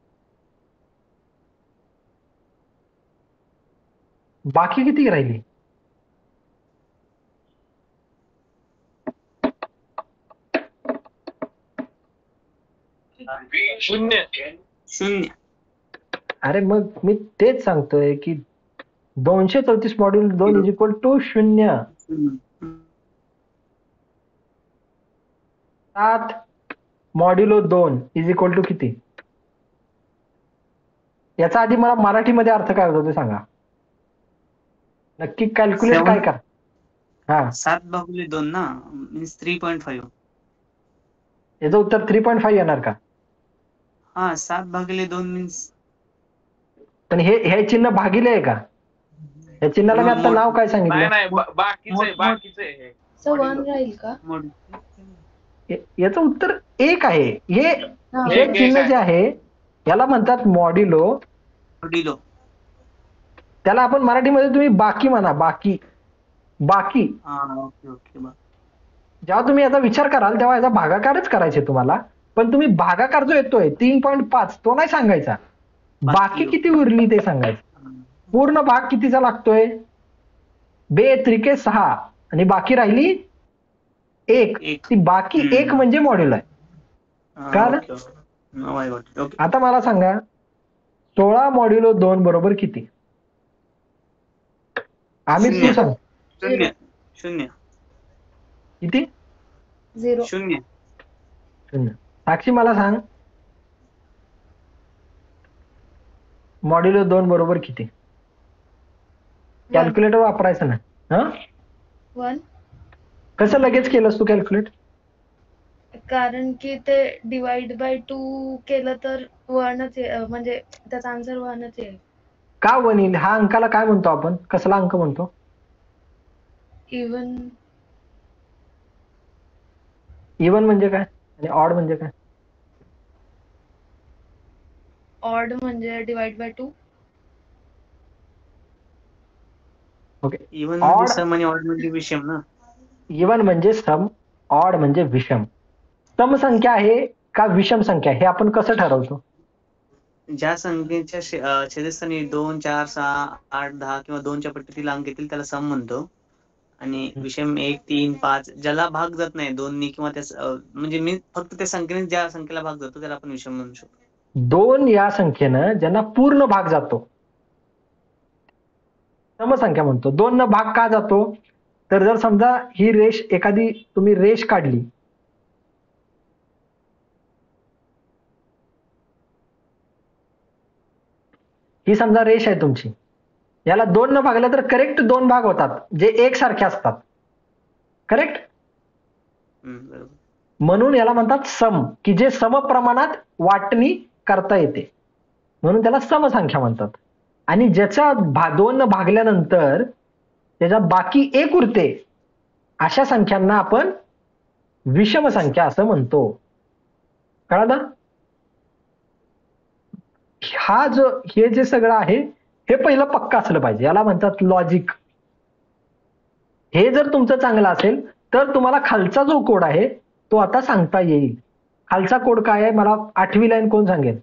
बाकी किती राहिली, शून्य. शून्य. अरे मग मी तेच सांगतोय की दोनशे चौतीस मॉड्यूल दोन इज इक्वल टू शून्य. सात मॉड्युलो दोन इज इक्वल टू किती. याचा आधी मला मराठीमध्ये अर्थ काय होतो ते सांगा, नक्की कॅल्क्युलेट काय कर. हा, सात भागले दोन ना, मीन्स थ्री पॉईंट फाईव्ह. याचं उत्तर थ्री पॉईंट फाईव्ह येणार का. हा, सात भागले दोन मीन्स, पण हे हे चिन्ह भागिले आहे का, या चिन्हाला मी आता नाव काय नाही सांगितलं. नाही बाकीचे बाकीचे सो वन राहील का. याचं उत्तर एक आहे. हे हा. हे एक- एक चिन्ह आहे. जे आहे याला म्हणतात मॉड्युलो. मॉड्युलो. त्याला आपण मराठीमध्ये तुम्ही बाकी म्हणा, बाकी बाकी. हा, ओके ओके. जेव्हा तुम्ही याचा विचार कराल तेव्हा याचा भागाकारच करायचे तुम्हाला, पण तुम्ही भागाकार जो येतोय तीन पॉईंट पाच तो नाही सांगायचा, बाकी किती उरली ते सांगायचं. पूर्ण भाग कितीचा लागतोय, बे त्रिके सहा आणि बाकी राहिली एक. एक. ती बाकी हम्म. एक म्हणजे मॉड्युल आहे. हा, कळलं? Okay, okay. No, I got it. Okay. आता मला सांगा, सोळा मॉड्युलो दोन बरोबर किती? आम्ही तू शून्य. सांग शून्य शून्य किती? झिरो. शून्य. शून्य. साक्षी मला सांग मॉड्युलो दोन बरोबर किती? कॅल्क्युलेटर वापरायचं ना. हा वन. कसं लगेच केलंस तू कॅल्क्युलेट? कारण की ते डिवाइड बाय टू केलं तर वनच ये- अं, म्हणजे त्याचा आन्सर वनच येईल. का वन येईल? हा अंकाला काय म्हणतो आपण? कसला अंक म्हणतो? इवन. इवन म्हणजे काय आणि ऑड म्हणजे काय? ऑड म्हणजे divide by two. Okay. Even म्हणजे ऑड सम आणि ऑड म्हणजे विषम ना. इवन म्हणजे सम, ऑड म्हणजे विषम. सम संख्या आहे का विषम संख्या हे आपण कसं ठरवतो? ज्या संख्येच्या शे- अं, छेदस्थानी दोन चार सहा आठ दहा किंवा दोनच्या पट्टीतील अंक येतील त्याला सम म्हणतो. आणि विषम एक तीन पाच ज्याला भाग जात नाही दोन्ही किंवा त्या अं, म्हणजे मी फक्त त्या संख्येने ज्या संख्येला भाग जातो त्याला आपण विषम म्हणू शकतो. दोन या संख्येनं ज्यांना पूर्ण भाग जातो समसंख्या म्हणतो. दोन न भाग का जातो? तर जर समजा ही रेष एखादी तुम्ही रेष काढली, ही समजा रेष आहे तुमची, याला दोन न भागलं तर करेक्ट दोन भाग होतात जे एकसारखे असतात. करेक्ट. हम्म, बरोबर. म्हणून याला म्हणतात सम, की जे समप्रमाणात वाटणी करता येते म्हणून त्याला समसंख्या म्हणतात. आणि ज्याचा भा दोन भागल्यानंतर त्याच्या बाकी एक उरते अशा संख्यांना आपण विषम संख्या असं म्हणतो. कळालं? हा जो हे जे सगळं आहे हे पहिलं पक्का असलं पाहिजे. याला म्हणतात लॉजिक. हे जर तुमचं चांगलं असेल तर तुम्हाला खालचा जो कोड आहे तो आता सांगता येईल. खालचा कोड काय आहे मला आठवी लाईन कोण सांगेल?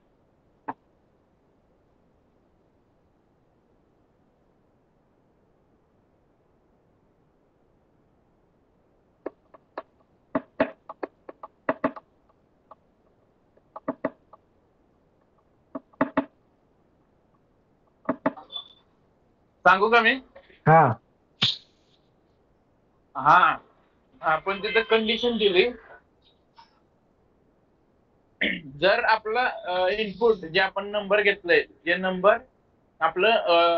सांगू का मी? हा हा आपण तिथं कंडिशन दिली. जर आपलं इनपुट जे आपण नंबर घेतलंय जे नंबर आपलं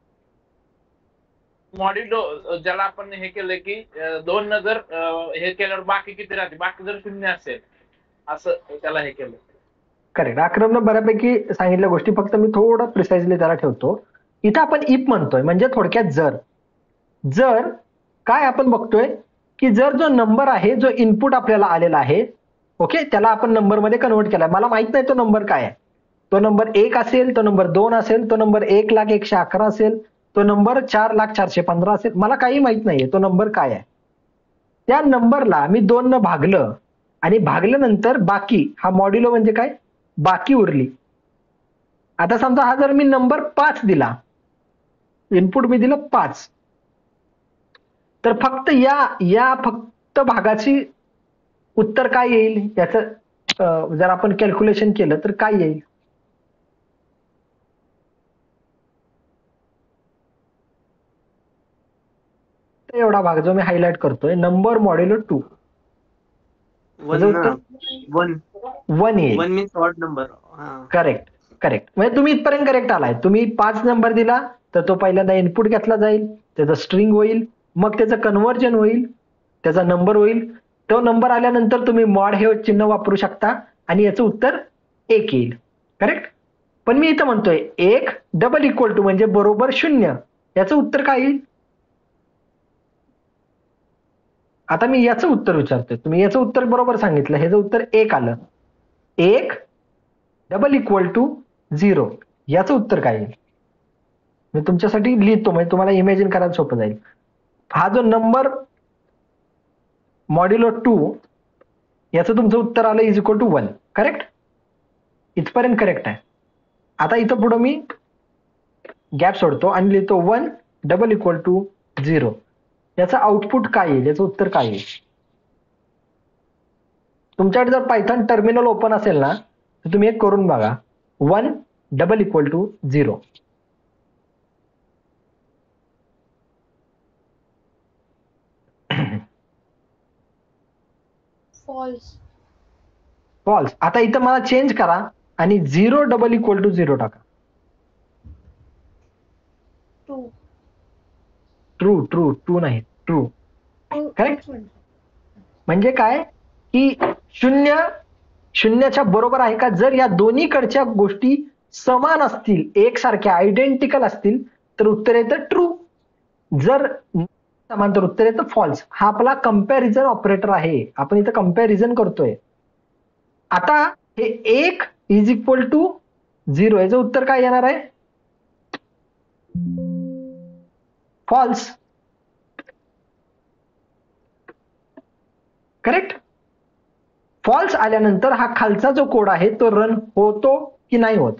मॉड्युलो ज्याला आपण हे केलंय की अं, दोन न जर अं, हे केल्यावर बाकी किती राहते, बाकी जर शून्य असेल असं त्याला हे केलं. करेक्ट. आक्रमण बऱ्यापैकी सांगितल्या गोष्टी, फक्त मी थोडं प्रिसाइजली त्याला ठेवतो. इथं आपण इफ म्हणतोय म्हणजे थोडक्यात जर जर काय आपण बघतोय की जर जो नंबर आहे जो इनपुट आपल्याला आलेला आहे ओके त्याला आपण नंबर मध्ये कन्वर्ट केलाय. मला माहित नाही तो नंबर काय आहे. तो नंबर एक असेल, तो नंबर दोन असेल, तो नंबर एक लाख एकशे अकरा असेल, तो नंबर चार लाख चारशे पंधरा असेल, मला काही माहित नाहीये तो नंबर काय आहे. त्या नंबरला मी दोन न भागलं आणि भागल्यानंतर बाकी हा मॉड्युलो म्हणजे काय बाकी उरली. आता समजा हा जर मी नंबर पाच दिला, इनपुट मी दिलं पाच, तर फक्त या या फक्त भागाची उत्तर काय येईल याचं जर आपण कॅल्क्युलेशन केलं तर काय येईल? एवढा भाग जो मी हायलाइट करतोय नंबर मॉड्युलो टू वन ना. वन वन येईल. One means odd number. Correct correct. म्हणजे तुम्ही इथपर्यंत करेक्ट आलाय. तुम्ही पाच नंबर दिला तर तो पहिल्यांदा इनपुट घेतला जाईल, त्याचा स्ट्रिंग होईल, मग त्याचं कन्व्हर्जन होईल, त्याचा नंबर होईल. तो नंबर आल्यानंतर तुम्ही मॉड हे चिन्ह वापरू शकता आणि याचं उत्तर एक येईल. करेक्ट. पण मी इथं म्हणतोय एक डबल इक्वल टू म्हणजे बरोबर शून्य, याचं उत्तर काय येईल? आता मी याचं उत्तर विचारतोय, तुम्ही याचं उत्तर बरोबर सांगितलं, ह्याचं उत्तर एक आलं. एक डबल इक्वल टू झिरो याचं उत्तर काय येईल? मी तुमच्यासाठी लिहितो म्हणजे तुम्हाला इमॅजिन करायला सोपं जाईल. हा जो नंबर मॉड्युलो टू याचं तुमचं उत्तर आलं is equal to one. Correct. इथपर्यंत करेक्ट आहे. आता इथं पुढं मी गॅप सोडतो आणि लिहितो one double equal to zero. याचं आउटपुट काय येईल? याचं उत्तर काय येईल? तुमच्याकडे जर पायथन टर्मिनल ओपन असेल ना तर तुम्ही एक करून बघा. One double equal to zero. False. False. आता इथं मला चेंज करा आणि zero double equal to zero टाका. ट्रू. ट्रू ट्रू ट्रू नाही ट्रू. True correct. ट्रूच म्हणतो. म्हणजे काय की शून्य शून्याच्या बरोबर आहे का? जर या दोन्हीकडच्या गोष्टी समान असतील, एकसारख्या आयडेंटिकल असतील तर उत्तर येतं ट्रू. जर समान तर उत्तर येतं फॉल्स. हा आपला कम्पॅरिझन ऑपरेटर आहे. आपण इथं कम्पॅरिझन करतोय. आता हे एक इज इक्वल टू झिरो, याचं उत्तर काय येणार आहे? फॉल्स. करेक्ट. फॉल्स आल्यानंतर हा खालचा जो कोड आहे तो रन होतो की नाही होत?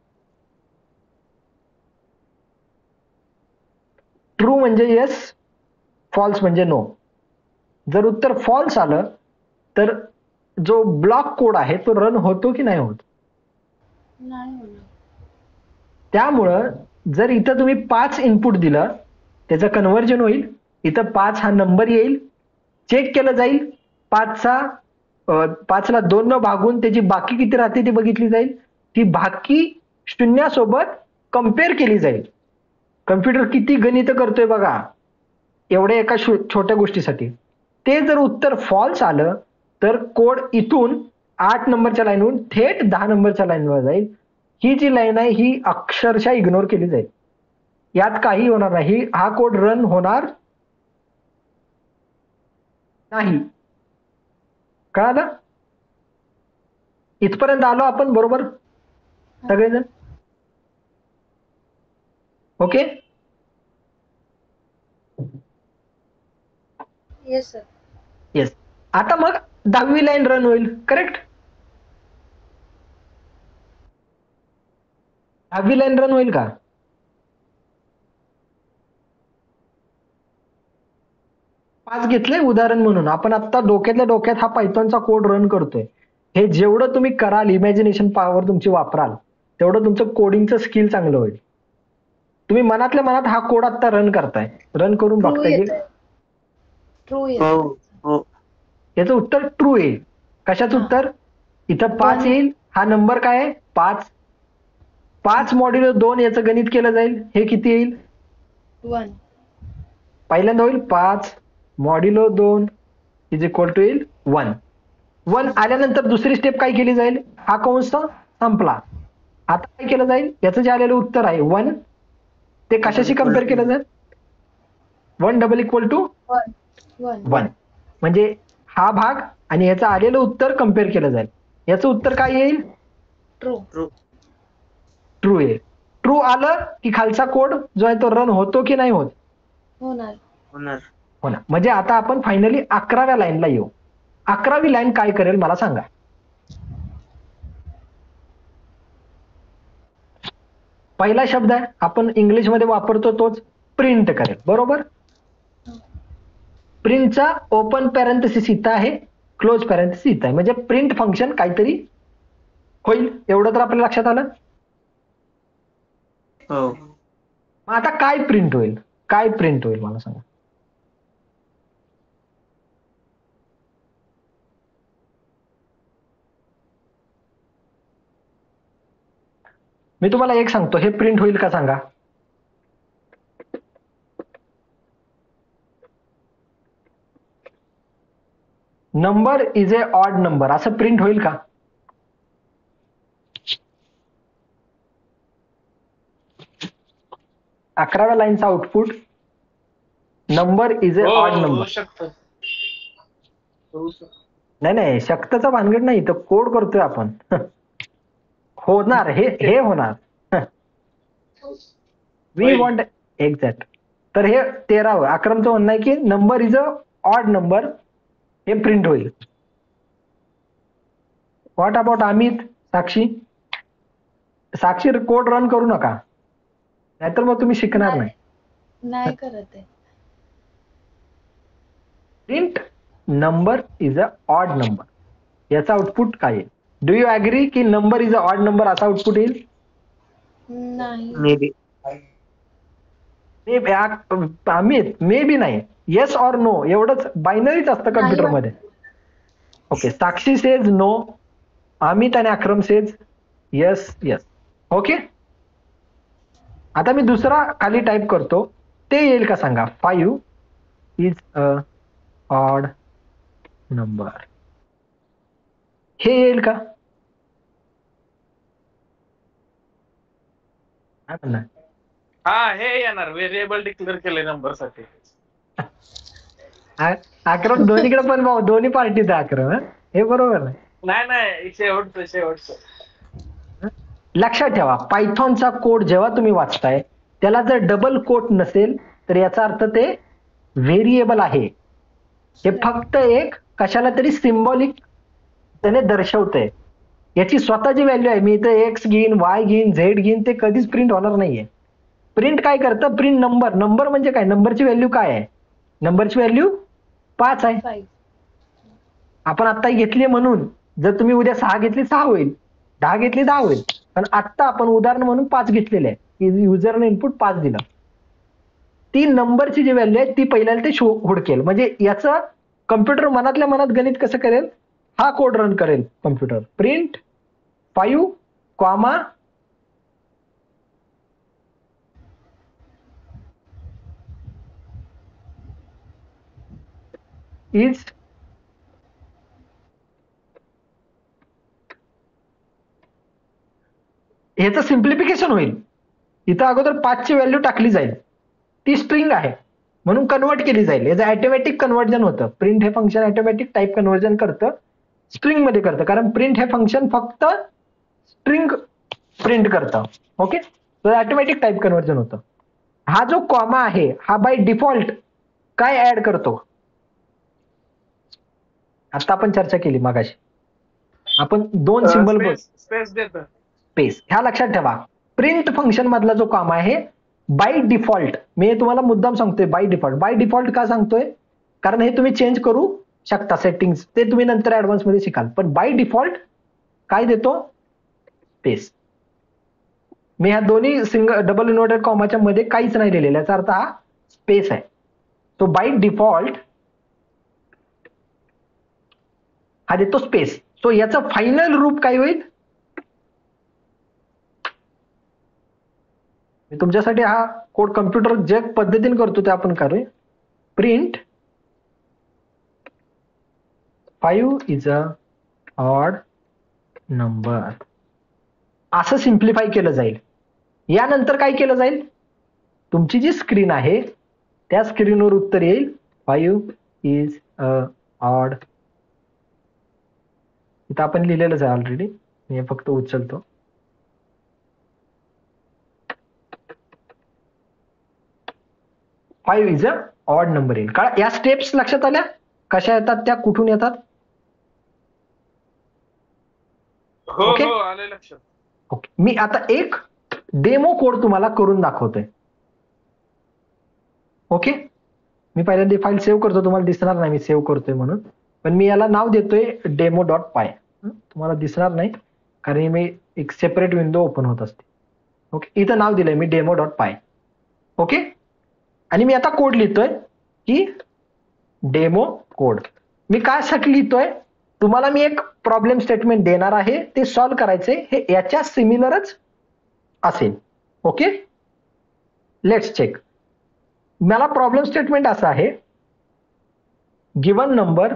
ट्रू म्हणजे येस, फॉल्स म्हणजे नो. जर उत्तर फॉल्स आलं तर जो ब्लॉक कोड आहे तो रन होतो की नाही होत? नाही होणार. त्यामुळं जर इथं तुम्ही पाच इनपुट दिलं त्याचं कन्व्हर्जन होईल. इथं पाच हा नंबर येईल, चेक केलं जाईल. पाचचा पाचला दोन न भागून त्याची बाकी किती राहते ती बघितली जाईल. ती बाकी शून्यासोबत कम्पेअर केली जाईल. कम्प्युटर किती गणित करतोय बघा एवढ्या एका छोट्या गोष्टीसाठी. ते जर उत्तर फॉल्स आलं तर कोड इथून आठ नंबरच्या लाईनवरून थेट दहा नंबरच्या लाईनवर जाईल. ही जी लाईन आहे ही अक्षरशः इग्नोर केली जाईल. यात काही होणार नाही. हा कोड रन होणार नाही. कळालं? इथपर्यंत आलो आपण बरोबर सगळेजण? ओके. Yes sir. येस. आता मग दहावी लाईन रन होईल. करेक्ट. दहावी लाईन रन होईल का? पाच घेतले उदाहरण म्हणून. आपण आता डोक्यातल्या डोक्यात हा पायथॉनचा कोड रन करतोय. हे जेवढं तुम्ही कराल, इमॅजिनेशन पॉवर तुमची वापराल, तेवढं तुमचं कोडिंगचं स्किल चांगलं होईल. तुम्ही मनातल्या मनात हा कोड आता रन करताय, रन करून ट्रू बघताय. येत. ट्रू येत. हो हो. याचं उत्तर ट्रू येईल. कशाचं हा. उत्तर? इथं पाच One. येईल. हा नंबर काय आहे? पाच. पाच मॉड्युलो दोन याचं गणित केलं जाईल. हे किती येईल? वन. पहिल्यांदा होईल पाच मॉड्युलो दोन इज इक्वल टू येईल वन. वन आल्यानंतर दुसरी स्टेप काय केली जाईल? हा कंस संपला. आता काय केलं जाईल? याचं जे आलेलं उत्तर आहे वन, ते कशाशी कम्पेअर केलं जाईल? One double equal to one. One. One. म्हणजे हा भाग आणि याचं आलेलं उत्तर कम्पेअर केलं जाईल. याचं उत्तर काय येईल? ट्रू. ट्रू. ट्रू येईल. ट्रू आलं की खालचा कोड जो आहे तो रन होतो की नाही होत? होणार. होणार. होणार. म्हणजे आता आपण फायनली अकराव्या लाईनला येऊ. अकरावी लाईन काय करेल मला सांगा. पहिला शब्द आहे आपण इंग्लिशमध्ये वापरतो तोच प्रिंट करेल. बरोबर. प्रिंटचा ओपन पॅरेंथेसिस इथं आहे, क्लोज पॅरेंथेसिस इथं आहे. म्हणजे प्रिंट फंक्शन काहीतरी होईल. एवढं तर आपल्या लक्षात आलं. हो. मग आता काय प्रिंट होईल? काय प्रिंट होईल मला सांगा. मी तुम्हाला एक सांगतो, हे प्रिंट होईल का सांगा. Number is a odd number असं प्रिंट होईल का? अकराव्या लाईनचा output number is a odd number. नाही नाही शक्तचा भानगड नाही, तर कोड करतोय आपण. होणार. हे हे होणार. We want exact. तर हे तेरावं अक्रमचं म्हणणं आहे की number is a odd number, हे प्रिंट होईल. What about Amit, Sakshi? Sakshi code run करू नका, नाहीतर मग तुम्ही शिकणार नाही. नाही करत आहे. Print number is a odd number याचा आउटपुट काय येईल? डू यू अग्री की number is a odd number असा आउटपुट येईल? नाही. May be. May may be नाही, येस ऑर नो एवढंच बायनरीच असतं नाही कम्प्युटरमध्ये. Okay, Sakshi says no, Amit आणि Akram says yes yes. Okay, आता मी दुसरा खाली टाईप करतो, ते येईल का सांगा. Five is a odd number, हे येईल का? काय म्हणणार? हा हे येणार, व्हेरिएबल डिक्लेअर केले नंबर साठी. अक्रम दोन्हीकडे पण भाऊ, दोन्ही पार्टीत आहे अक्रम. हं? हे बरोबर आहे. नाही नाही शेवटचं शेवटचं. लक्षात ठेवा, पायथॉनचा कोड जेव्हा तुम्ही वाचताय त्याला जर डबल कोट नसेल तर याचा अर्थ ते व्हेरिएबल आहे. हे फक्त एक कशाला तरी सिम्बॉलिक त्याने दर्शवतंय. याची स्वतःची व्हॅल्यू आहे. मी इथं एक्स घेईन, वाय घेईन, झेड घेईन, ते कधीच प्रिंट होणार नाहीये. प्रिंट काय करतं? Print number. नंबर म्हणजे काय? नंबरची व्हॅल्यू काय आहे? नंबरची व्हॅल्यू पाच आहे. फाईव्ह. आपण आता घेतली म्हणून जर तुम्ही उद्या सहा घेतली सहा होईल, दहा घेतली दहा होईल. पण आता आपण उदाहरण म्हणून पाच घेतलेले आहे, युजरने इनपुट पाच दिलं. ती नंबरची जी व्हॅल्यू आहे ती पहिल्यांदा ते शो हुडकेल. म्हणजे याचं कम्प्युटर मनातल्या मनात गणित कसं करेल? हा कोड रन करेल computer. Print five comma is ह्याचं सिम्प्लिफिकेशन होईल. इथं अगोदर पाचची व्हॅल्यू टाकली जाईल, ती स्ट्रिंग आहे म्हणून कन्वर्ट केली जाईल. याचं ऑटोमॅटिक कन्व्हर्जन होतं. प्रिंट हे फंक्शन ऑटोमॅटिक टाईप कन्व्हर्जन करतं, स्ट्रिंग मध्ये करतं, कारण प्रिंट हे फंक्शन फक्त स्ट्रिंग प्रिंट करतं. ओके, तर ऑटोमॅटिक टाईप कन्व्हर्जन होतं. हा जो कॉमा आहे हा बाय डिफॉल्ट काय ऍड करतो? आता आपण चर्चा केली मागाशी, आपण दोन सिंबल बोल स्पेस देतं. स्पेस. ह्या लक्षात ठेवा, प्रिंट फंक्शन मधला जो कॉमा आहे बाय डिफॉल्ट, मी तुम्हाला मुद्दाम सांगतोय बाय डिफॉल्ट. बाय डिफॉल्ट का सांगतोय? कारण हे तुम्ही चेंज करू शकता सेटिंग्स, ते तुम्ही नंतर ऍडव्हान्स मध्ये शिकाल. पण बाय डिफॉल्ट काय देतो? स्पेस. मी ह्या दोन्ही सिंगल डबल इन्व्हर्टेड कॉमाच्या मध्ये काहीच नाही लिहिलेलं, याचा अर्थ हा स्पेस आहे. तो बाय डिफॉल्ट हा देतो स्पेस. सो याचं फायनल रूप काय होईल? मी तुमच्यासाठी हा कोड कम्प्युटर जे पद्धतीने करतो ते आपण करूया. Print five is a odd number, असं सिम्प्लिफाय केलं जाईल. यानंतर काय केलं जाईल? तुमची जी स्क्रीन आहे त्या स्क्रीनवर उत्तर येईल फाईव्ह इज अ ऑड. इथं आपण लिहिलेलंच आहे ऑलरेडी, मी फक्त उचलतो. Five is a odd number येईल. का या स्टेप्स लक्षात आल्या कशा येतात, त्या कुठून येतात? हो ओके हो आले लक्षात. ओके, मी आता एक डेमो कोड तुम्हाला करून दाखवतोय. ओके, मी पहिल्यांदा फाईल सेव्ह करतो, तुम्हाला दिसणार नाही मी सेव्ह करतोय म्हणून, पण मी याला नाव देतोय डेमो डॉट पाय. तुम्हाला दिसणार नाही कारण मी एक सेपरेट विंडो ओपन होत असते. ओके, इथं नाव दिलंय मी डेमो डॉट पाय. ओके, आणि मी आता कोड लिहितोय की डेमो कोड. मी कायसाठी लिहितोय? तुम्हाला मी एक प्रॉब्लेम स्टेटमेंट देणार आहे, ते सॉल्व्ह करायचे, हे याच्या सिमिलरच असेल. Okay, let's check. मला प्रॉब्लेम स्टेटमेंट असं आहे, गिवन नंबर,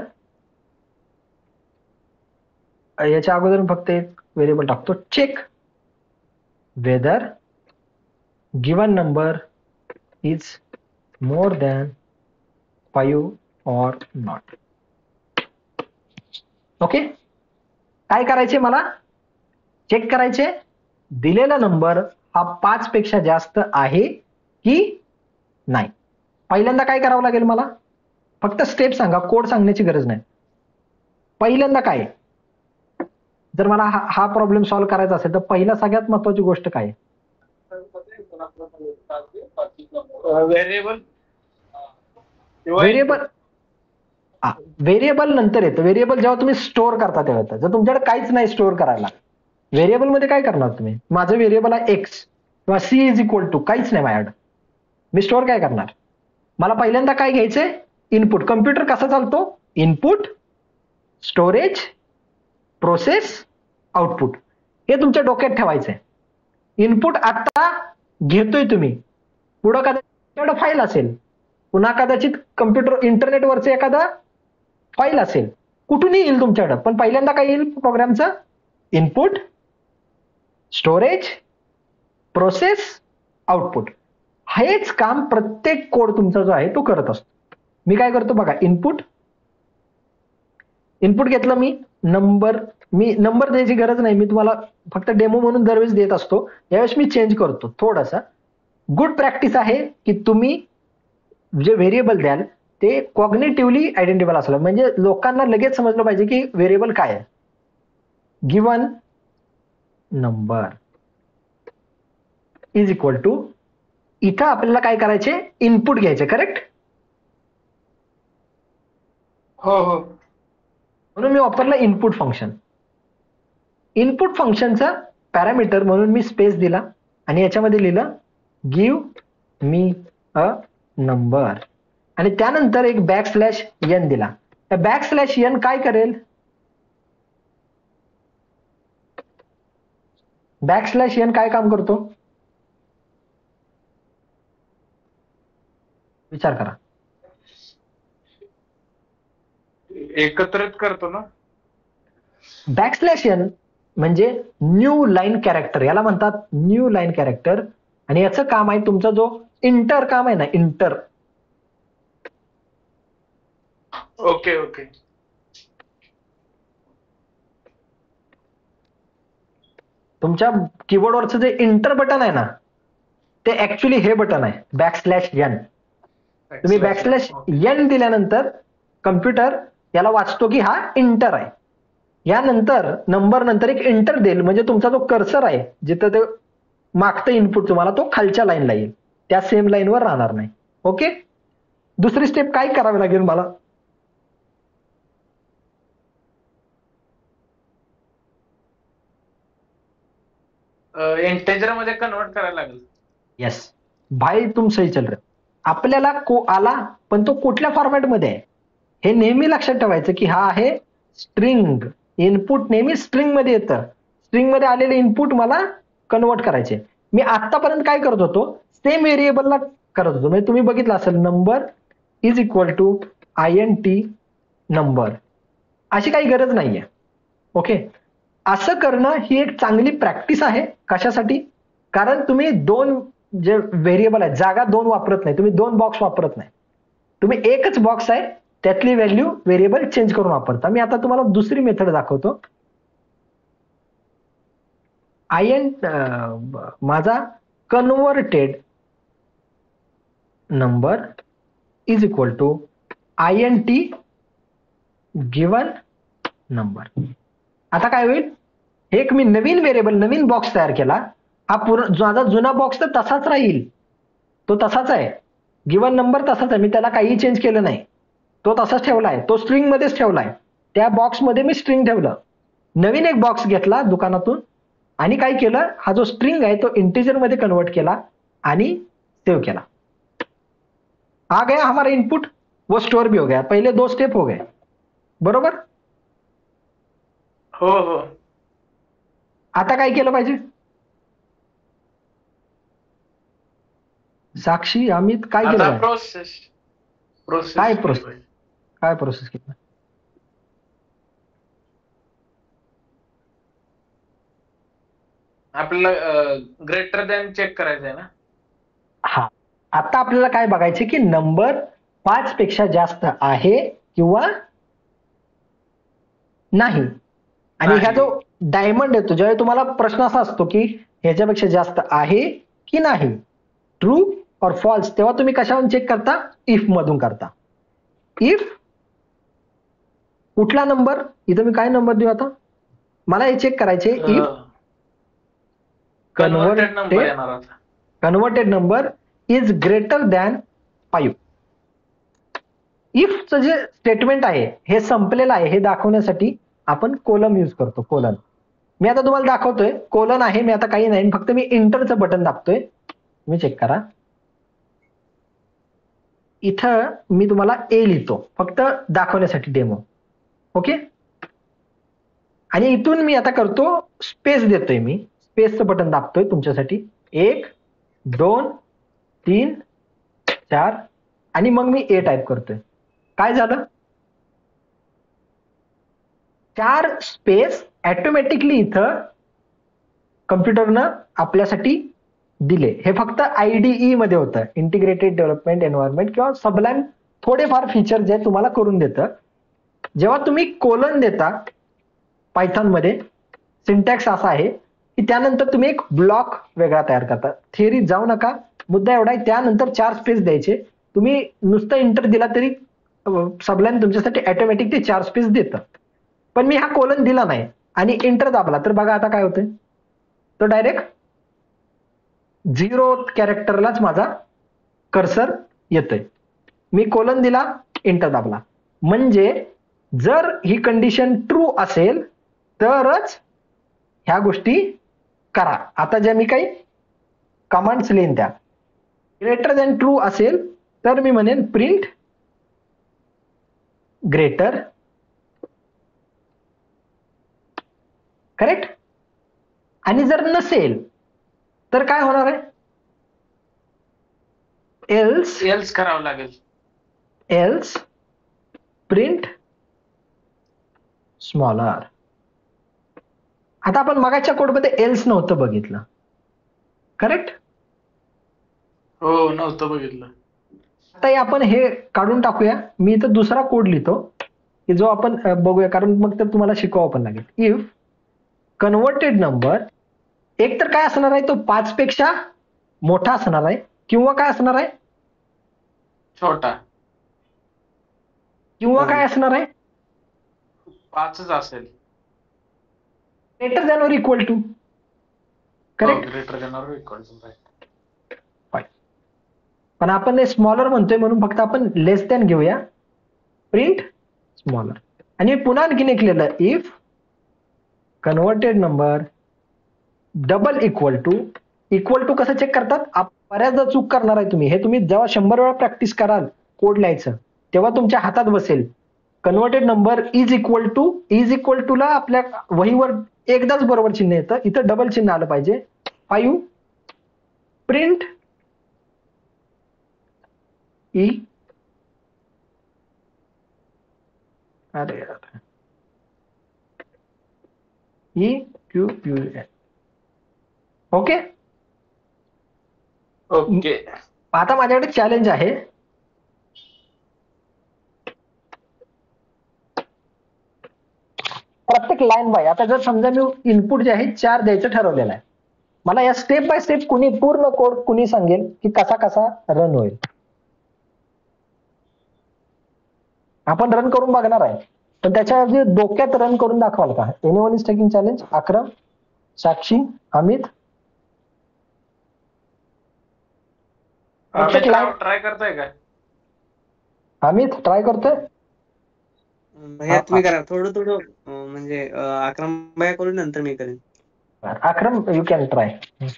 याच्या अगोदर फक्त एक व्हेरिएबल टाकतो, check whether given number is more than five or not. Okay, काय करायचे? मला चेक करायचे दिलेला नंबर हा पाच पेक्षा जास्त आहे की नाही. पहिल्यांदा काय करावं लागेल? मला फक्त स्टेप सांगा, कोड सांगण्याची गरज नाही. पहिल्यांदा काय, जर मला हा हा प्रॉब्लेम सॉल्व्ह करायचा असेल तर पहिला सगळ्यात महत्वाची गोष्ट काय? Variable variable. व्हेरिएबल नंतर येतं. व्हेरिएबल जेव्हा तुम्ही स्टोअर करता तेव्हा येतं. जर तुमच्याकडे काहीच नाही स्टोअर करायला, व्हेरिएबल मध्ये काय करणार तुम्ही? माझं व्हेरिएबल आहे एक्स, किंवा सी इज इक्वल टू काहीच नाही माझ्याकडं. मी स्टोअर काय करणार? मला पहिल्यांदा काय घ्यायचंय? इनपुट. कम्प्युटर कसा चालतो? Input, storage, process, output. हे तुमच्या डोक्यात ठेवायचंय. इनपुट आता घेतोय तुम्ही, पुढं कदाचित फाईल असेल, पुन्हा कदाचित कम्प्युटर इंटरनेटवरचं एखादा फाईल असेल, कुठूनही येईल तुमच्याकडं, पण पहिल्यांदा काय येईल प्रोग्रामचं? Input, storage, process, output. हेच काम प्रत्येक कोड तुमचा जो आहे तो करत असतो. मी काय करतो बघा, इनपुट इनपुट घेतलं मी, नंबर, मी नंबर द्यायची गरज नाही, मी तुम्हाला फक्त डेमो म्हणून दरवेळेस देत असतो. यावेळेस मी चेंज करतो थोडासा. गुड प्रॅक्टिस आहे की तुम्ही जे व्हेरिएबल द्याल ते कॉग्निटिव्हली आयडेंटिफाय असलं, म्हणजे लोकांना लगेच समजलं पाहिजे की व्हेरिएबल काय आहे. Given number is equal to, इथं आपल्याला काय करायचे? इनपुट घ्यायचे. करेक्ट? हो हो. म्हणून मी वापरलं इनपुट फंक्शन. इनपुट फंक्शनचा पॅरामीटर म्हणून मी स्पेस दिला आणि याच्यामध्ये लिहिलं गिव्ह मी अ नंबर, आणि त्यानंतर एक बॅक स्लॅश एन दिला. बॅक स्लॅश एन काय करेल? बॅक स्लॅश एन काय काम करतो? विचार करा. एकत्रित करतो ना. बॅक स्लॅश एन म्हणजे न्यू लाईन कॅरेक्टर, याला म्हणतात न्यू लाईन कॅरेक्टर. आणि याचं काम आहे, तुमचा जो इंटर काम आहे ना, इंटर. Okay okay. तुमच्या कीबोर्डवरचं जे इंटर बटन आहे ना, ते ऍक्च्युली हे बटन आहे, बॅक स्लॅश एन. तुम्ही बॅक स्लॅश एन दिल्यानंतर कम्प्युटर याला वाचतो की हा इंटर आहे. यानंतर नंबर नंतर एक इंटर देईल, म्हणजे तुमचा जो कर्सर आहे जिथं ते मागतं इनपुट तुम्हाला, तो खालच्या लाईनला येईल, त्या सेम लाईनवर राहणार नाही. ओके. दुसरी स्टेप काय करावी लागेल मला? इंटेजर मध्ये कन्वर्ट करायला लागेल. येस भाई, तुम सही चल रहे. आपल्याला को आला, पण तो कुठल्या फॉर्मॅटमध्ये आहे हे नेहमी लक्षात ठेवायचं की हा आहे स्ट्रिंग. इनपुट नेहमी स्ट्रिंग मध्ये येतं. स्ट्रिंग मध्ये आलेले इनपुट मला कन्वर्ट करायचे. मी आतापर्यंत काय करत होतो? सेम व्हेरिएबलला करत होतो. म्हणजे तुम्ही बघितलं असेल, number is equal to I N T number, अशी काही गरज नाहीये. ओके. असं करणं ही एक चांगली प्रॅक्टिस आहे. कशासाठी? कारण तुम्ही दोन जे व्हेरिएबल आहेत, जागा दोन वापरत नाही, तुम्ही दोन बॉक्स वापरत नाही, तुम्ही एकच बॉक्स आहे त्यातली व्हॅल्यू व्हेरिएबल चेंज करून वापरता. मी आता तुम्हाला दुसरी मेथड दाखवतो. आय एन माझा converted number is equal to I N T given number. आता काय होईल? एक मी नवीन व्हेरिएबल, नवीन बॉक्स तयार केला. हा पूर्ण माझा जुना बॉक्स तर तसाच राहील, तो तसाच आहे. गिवन नंबर तसाच आहे, मी त्याला काही चेंज केलं नाही, तो तसाच ठेवला आहे, तो स्ट्रिंग मध्येच ठेवलाय. त्या बॉक्स मध्ये मी स्ट्रिंग ठेवलं. नवीन एक बॉक्स घेतला दुकानातून आणि काय केलं, हा जो स्ट्रिंग आहे तो इंटिजर मध्ये कन्वर्ट केला आणि सेव्ह केला. आ गया हमारा इनपुट, वो स्टोर भी हो गया. पहिले दो स्टेप हो गए. बरोबर? हो हो. आता काय केलं पाहिजे? साक्षी, अमित, काय केलं आता पाहिजे? प्रोसेस प्रोसेस काय प्रोसेस काय प्रोसेस केली? आपल्याला ग्रेटर दॅन चेक करायचं आहे ना. हा, आता आपल्याला काय बघायचे की नंबर पाच पेक्षा जास्त आहे किंवा नाही. आणि ह्या जो डायमंड येतो, ज्यावेळी तुम्हाला प्रश्न असा असतो की ह्याच्यापेक्षा जास्त आहे की नाही, ट्रू और फॉल्स, तेव्हा तुम्ही कशावरून चेक करता? इफ मधून करता. इफ कुठला नंबर, इथं मी काय नंबर देऊ आता? मला हे चेक करायचे, इफ कन्वर्टेड नंबर येणार आता. Converted number is greater than five. इफचं जे स्टेटमेंट आहे हे संपलेलं आहे हे दाखवण्यासाठी आपण कोलम यूज करतो. कोलन. मी आता तुम्हाला दाखवतोय कोलन आहे, मी आता काही नाही, फक्त मी इंटरचं बटन दाबतोय. तुम्ही चेक करा, इथं मी तुम्हाला ए लिहितो फक्त दाखवण्यासाठी डेमो. ओके, आणि इथून मी आता करतो स्पेस देतोय, मी स्पेसचं बटन दाबतोय तुमच्यासाठी. एक दोन तीन चार आणि मग मी ए टाईप करतोय. काय झालं, चार स्पेस ऑटोमॅटिकली इथं कम्प्युटरनं आपल्यासाठी दिले. हे फक्त आयडीई मध्ये होतं, इंटिग्रेटेड डेव्हलपमेंट एन्व्हायरमेंट किंवा सबलाईम थोडेफार फीचर जे तुम्हाला करून देतं. जेव्हा तुम्ही कोलन देता पायथॉन मध्ये, सिंटॅक्स असा आहे की त्यानंतर तुम्ही एक ब्लॉक वेगळा तयार करता. थिअरी जाऊ नका, मुद्दा एवढा आहे, त्यानंतर चार स्पेस द्यायचे. तुम्ही नुसतं इंटर दिला तरी सबलाईम तुमच्यासाठी ऑटोमॅटिक ते चार स्पेस देतं. पण मी हा कोलन दिला नाही आणि इंटर दाबला तर बघा आता काय होतंय, तो डायरेक्ट झिरो कॅरेक्टरलाच माझा कर्सर येतोय. मी कोलन दिला, इंटर दाबला, म्हणजे जर ही कंडिशन ट्रू असेल तरच ह्या गोष्टी करा. आता ज्या मी काही कमांड्स लिहिन त्या ग्रेटर दॅन ट्रू असेल तर मी म्हणेन प्रिंट ग्रेटर, करेक्ट. आणि जर नसेल तर काय होणार आहे, एल्स एल्स करावं लागेल. Else print smaller. आता आपण मगाच्या कोडमध्ये एल्स नव्हतं बघितलं, करेक्ट. हो, नव्हतं बघितलं. आता आपण हे काढून टाकूया. मी इथं दुसरा कोड लिहितो की जो आपण बघूया, कारण मग तर तुम्हाला शिकवावं पण लागेल. इफ कन्व्हर्टेड नंबर एक तर काय असणार आहे, तो पाच पेक्षा मोठा असणार आहे किंवा काय असणार आहे, छोटा, किंवा काय असणार आहे, पाचच असेल. Greater than or equal to, correct. Greater than or equal to, right. पण आपण स्मॉलर म्हणतोय म्हणून फक्त आपण लेस दॅन घेऊया, प्रिंट स्मॉलर. आणि पुन्हा आणखीन एक लिहिलं, if converted number double equal to. Equal to कसं चेक करतात, बऱ्याचदा चूक करणार आहे तुम्ही. हे तुम्ही जेव्हा शंभर वेळा प्रॅक्टिस कराल कोड लिहायचं तेव्हा तुमच्या हातात बसेल. Converted number is equal to, is equal to ला आपल्या वहीवर एकदाच बरोबर चिन्ह येतं, इथं डबल चिन्ह आलं पाहिजे. फाईव्ह प्रिंट ई, अरे यार, E Q U N. Okay. Okay, आता माझ्याकडे चॅलेंज आहे. प्रत्येक लाईन बाय, आता जर समजा मी इनपुट जे आहे चार द्यायचं ठरवलेलं आहे, मला या स्टेप बाय स्टेप कुणी पूर्ण कोड कुणी सांगेल की कसा कसा रन होईल. आपण रन करून बघणार आहे, पण त्याच्या आधी डोक्यात रन करून दाखवाल का? Anyone is taking challenge? Akram, Sakshi, Amit. Try करताय का? अमित ट्राय करतोय. भैया तुम्ही करा थोडं थोडं, म्हणजे अक्रम भैया करून नंतर मी करेन. Akram you can try.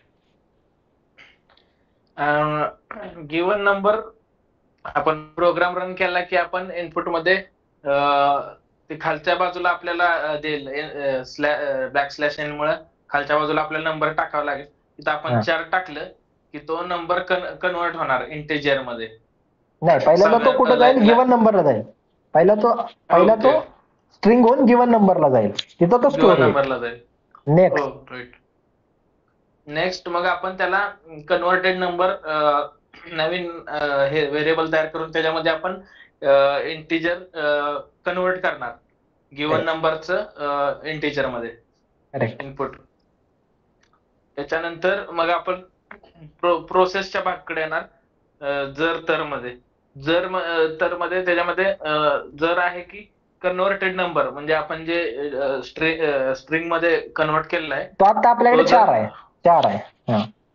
Given number आपण प्रोग्राम रन केला की आपण इनपुट मध्ये ते खालच्या बाजूला आपल्याला देईल, बॅक स्लॅश एन मुळे खालच्या बाजूला आपल्याला नंबर टाकावा लागेल. तिथं आपण चार टाकलं की तो नंबर कन्वर्ट होणार इंटेजर मध्ये. नाही, पहिल्यांदा तो कुठे जाईल, गिवन नंबरला जाईल. पहिला तो पहिला तो स्ट्रिंग होऊन गिवन नंबरला जाईल, तिथं तो स्टोअर नंबरला जाईल. Next right. नेक्स्ट मग आपण त्याला कन्वर्टेड नंबर नवीन हे व्हेरिएबल तयार करून त्याच्यामध्ये आपण इंटिजर कन्वर्ट करणार गिवन नंबरचं इंटिजर मध्ये इनपुट. त्याच्यानंतर मग आपण प्रोसेसच्या भागकडे येणार. जर तर मध्ये जर तर मध्ये त्याच्यामध्ये जर आहे की कन्वर्टेड नंबर, म्हणजे आपण जे स्ट्रिंग मध्ये कन्वर्ट केलेला आहे तो आता आपल्याकडे चार आहे. चार आहे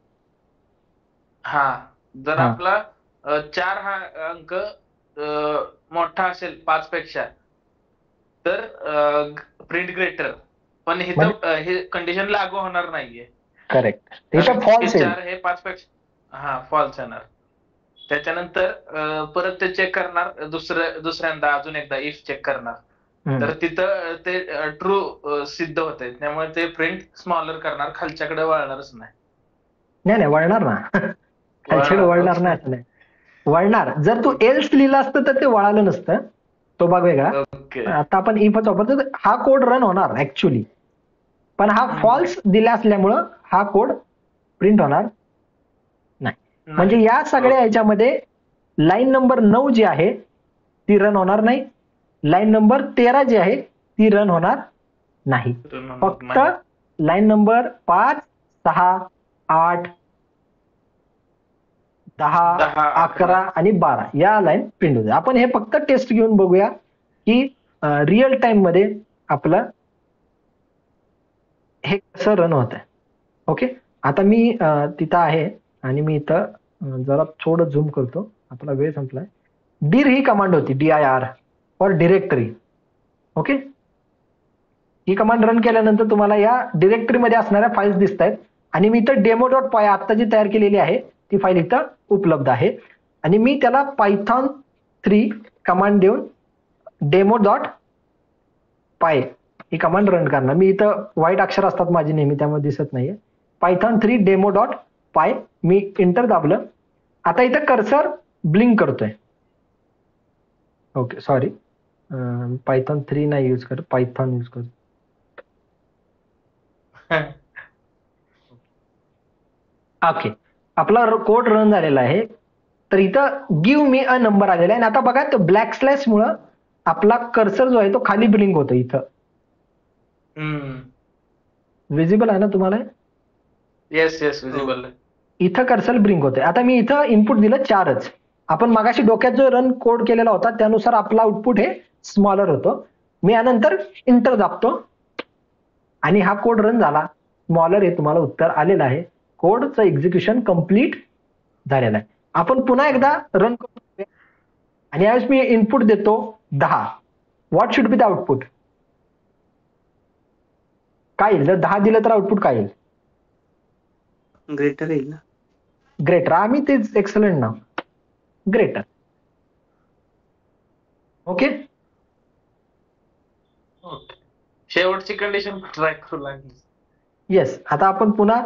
हा. जर आपला चार हा अंक मोठा असेल पाच पेक्षा तर प्रिंट ग्रेटर, पण इथं म्हणजे- अं, हे कंडिशन लागू होणार नाहीये. करेक्ट, इथं कारण फॉल्स हे येईल. चार हे पाच पेक्षा हा फॉल्स येणार. त्याच्यानंतर अं, परत ते चेक करणार दुसरं दुसऱ्यांदा अजून एकदा इफ चेक करणार. हम्म. तर तिथं ते ट्रू सिद्ध होते, त्यामुळे ते प्रिंट स्मॉलर करणार, खालच्याकडे वळणारच नाही. नाही नाही वळणार ना. खालच्याकडे वळणार नाही असं नाही, वळणार. जर तू एल्स लिहिलं असतं तर ते वळालं नसतं, तो भाग वेगळा. ओके. आता आपण इफच वापरतो, तर हा कोड रन होणार ऍक्च्युली, पण हा फॉल्स दिला असल्यामुळं हा कोड प्रिंट होणार नाही. म्हणजे या सगळ्या ह्याच्यामध्ये लाईन नंबर नऊ जी आहे ती रन होणार नाही, लाईन नंबर तेरा जी आहे ती रन होणार नाही. फक्त लाईन नंबर पाच, सहा, आठ, दहा, दहा, अकरा आणि बारा या लाईन प्रिंट होते. आपण हे फक्त टेस्ट घेऊन बघूया की रिअल टाइम मध्ये आपलं हे कसं रन होत आहे. ओके, आता मी अं, तिथं आहे आणि मी इथं अं, जरा थोडं झूम करतो, आपला वेळ संपलाय. डीर ही कमांड होती, D I R for directory. Okay, ही कमांड रन केल्यानंतर तुम्हाला या डिरेक्टरीमध्ये असणाऱ्या फाईल्स दिसत आहेत आणि मी इथं डेमो डॉट पाय आता जी तयार केलेली आहे ती फाईल इथं उपलब्ध आहे आणि मी त्याला पायथॉन थ्री कमांड देऊन डेमो डॉट पाय ही कमांड रन करणार. मी इथं व्हाईट अक्षर असतात माझी नेहमी, त्यामुळे दिसत नाहीये. पायथॉन थ्री डेमो डॉट पाय, मी एंटर दाबलं. आता इथं कर्सर ब्लिंक करतोय. ओके सॉरी, पायथॉन थ्री नाही यूज करत, पायथॉन यूज करतो. ओके, आपला कोड रन झालेला आहे. तर इथं गिव्ह मी अ नंबर आलेला आहे आणि आता बघा तो ब्लॅक स्लॅश मुळे आपला कर्सर जो आहे तो खाली ब्लिंक होतो. इथं विजिबल आहे ना तुम्हाला? Yes yes visible. इथं कर्सर ब्लिंक होते. आता मी इथं इनपुट दिलं चारच. आपण मागाशी डोक्यात जो रन कोड केलेला होता त्यानुसार आपला आउटपुट हे स्मॉलर होतो. मी यानंतर इंटर दाबतो आणि हा कोड रन झाला, स्मॉलर हे तुम्हाला उत्तर आलेलं आहे. कोडचं एक्झिक्युशन कम्प्लीट झालेलं आहे. आपण पुन्हा एकदा रन करतो आणि यावेळेस मी इनपुट देतो दहा. What should be the output? काय येईल? जर दहा दिलं तर आउटपुट काय येईल? ग्रेटर येईल ना. ग्रेटर, आम्ही तेच एक्सलंट नाव, ग्रेटर. ओके, शेवटची कंडिशन ट्राय करू लागली. येस. आता आपण पुन्हा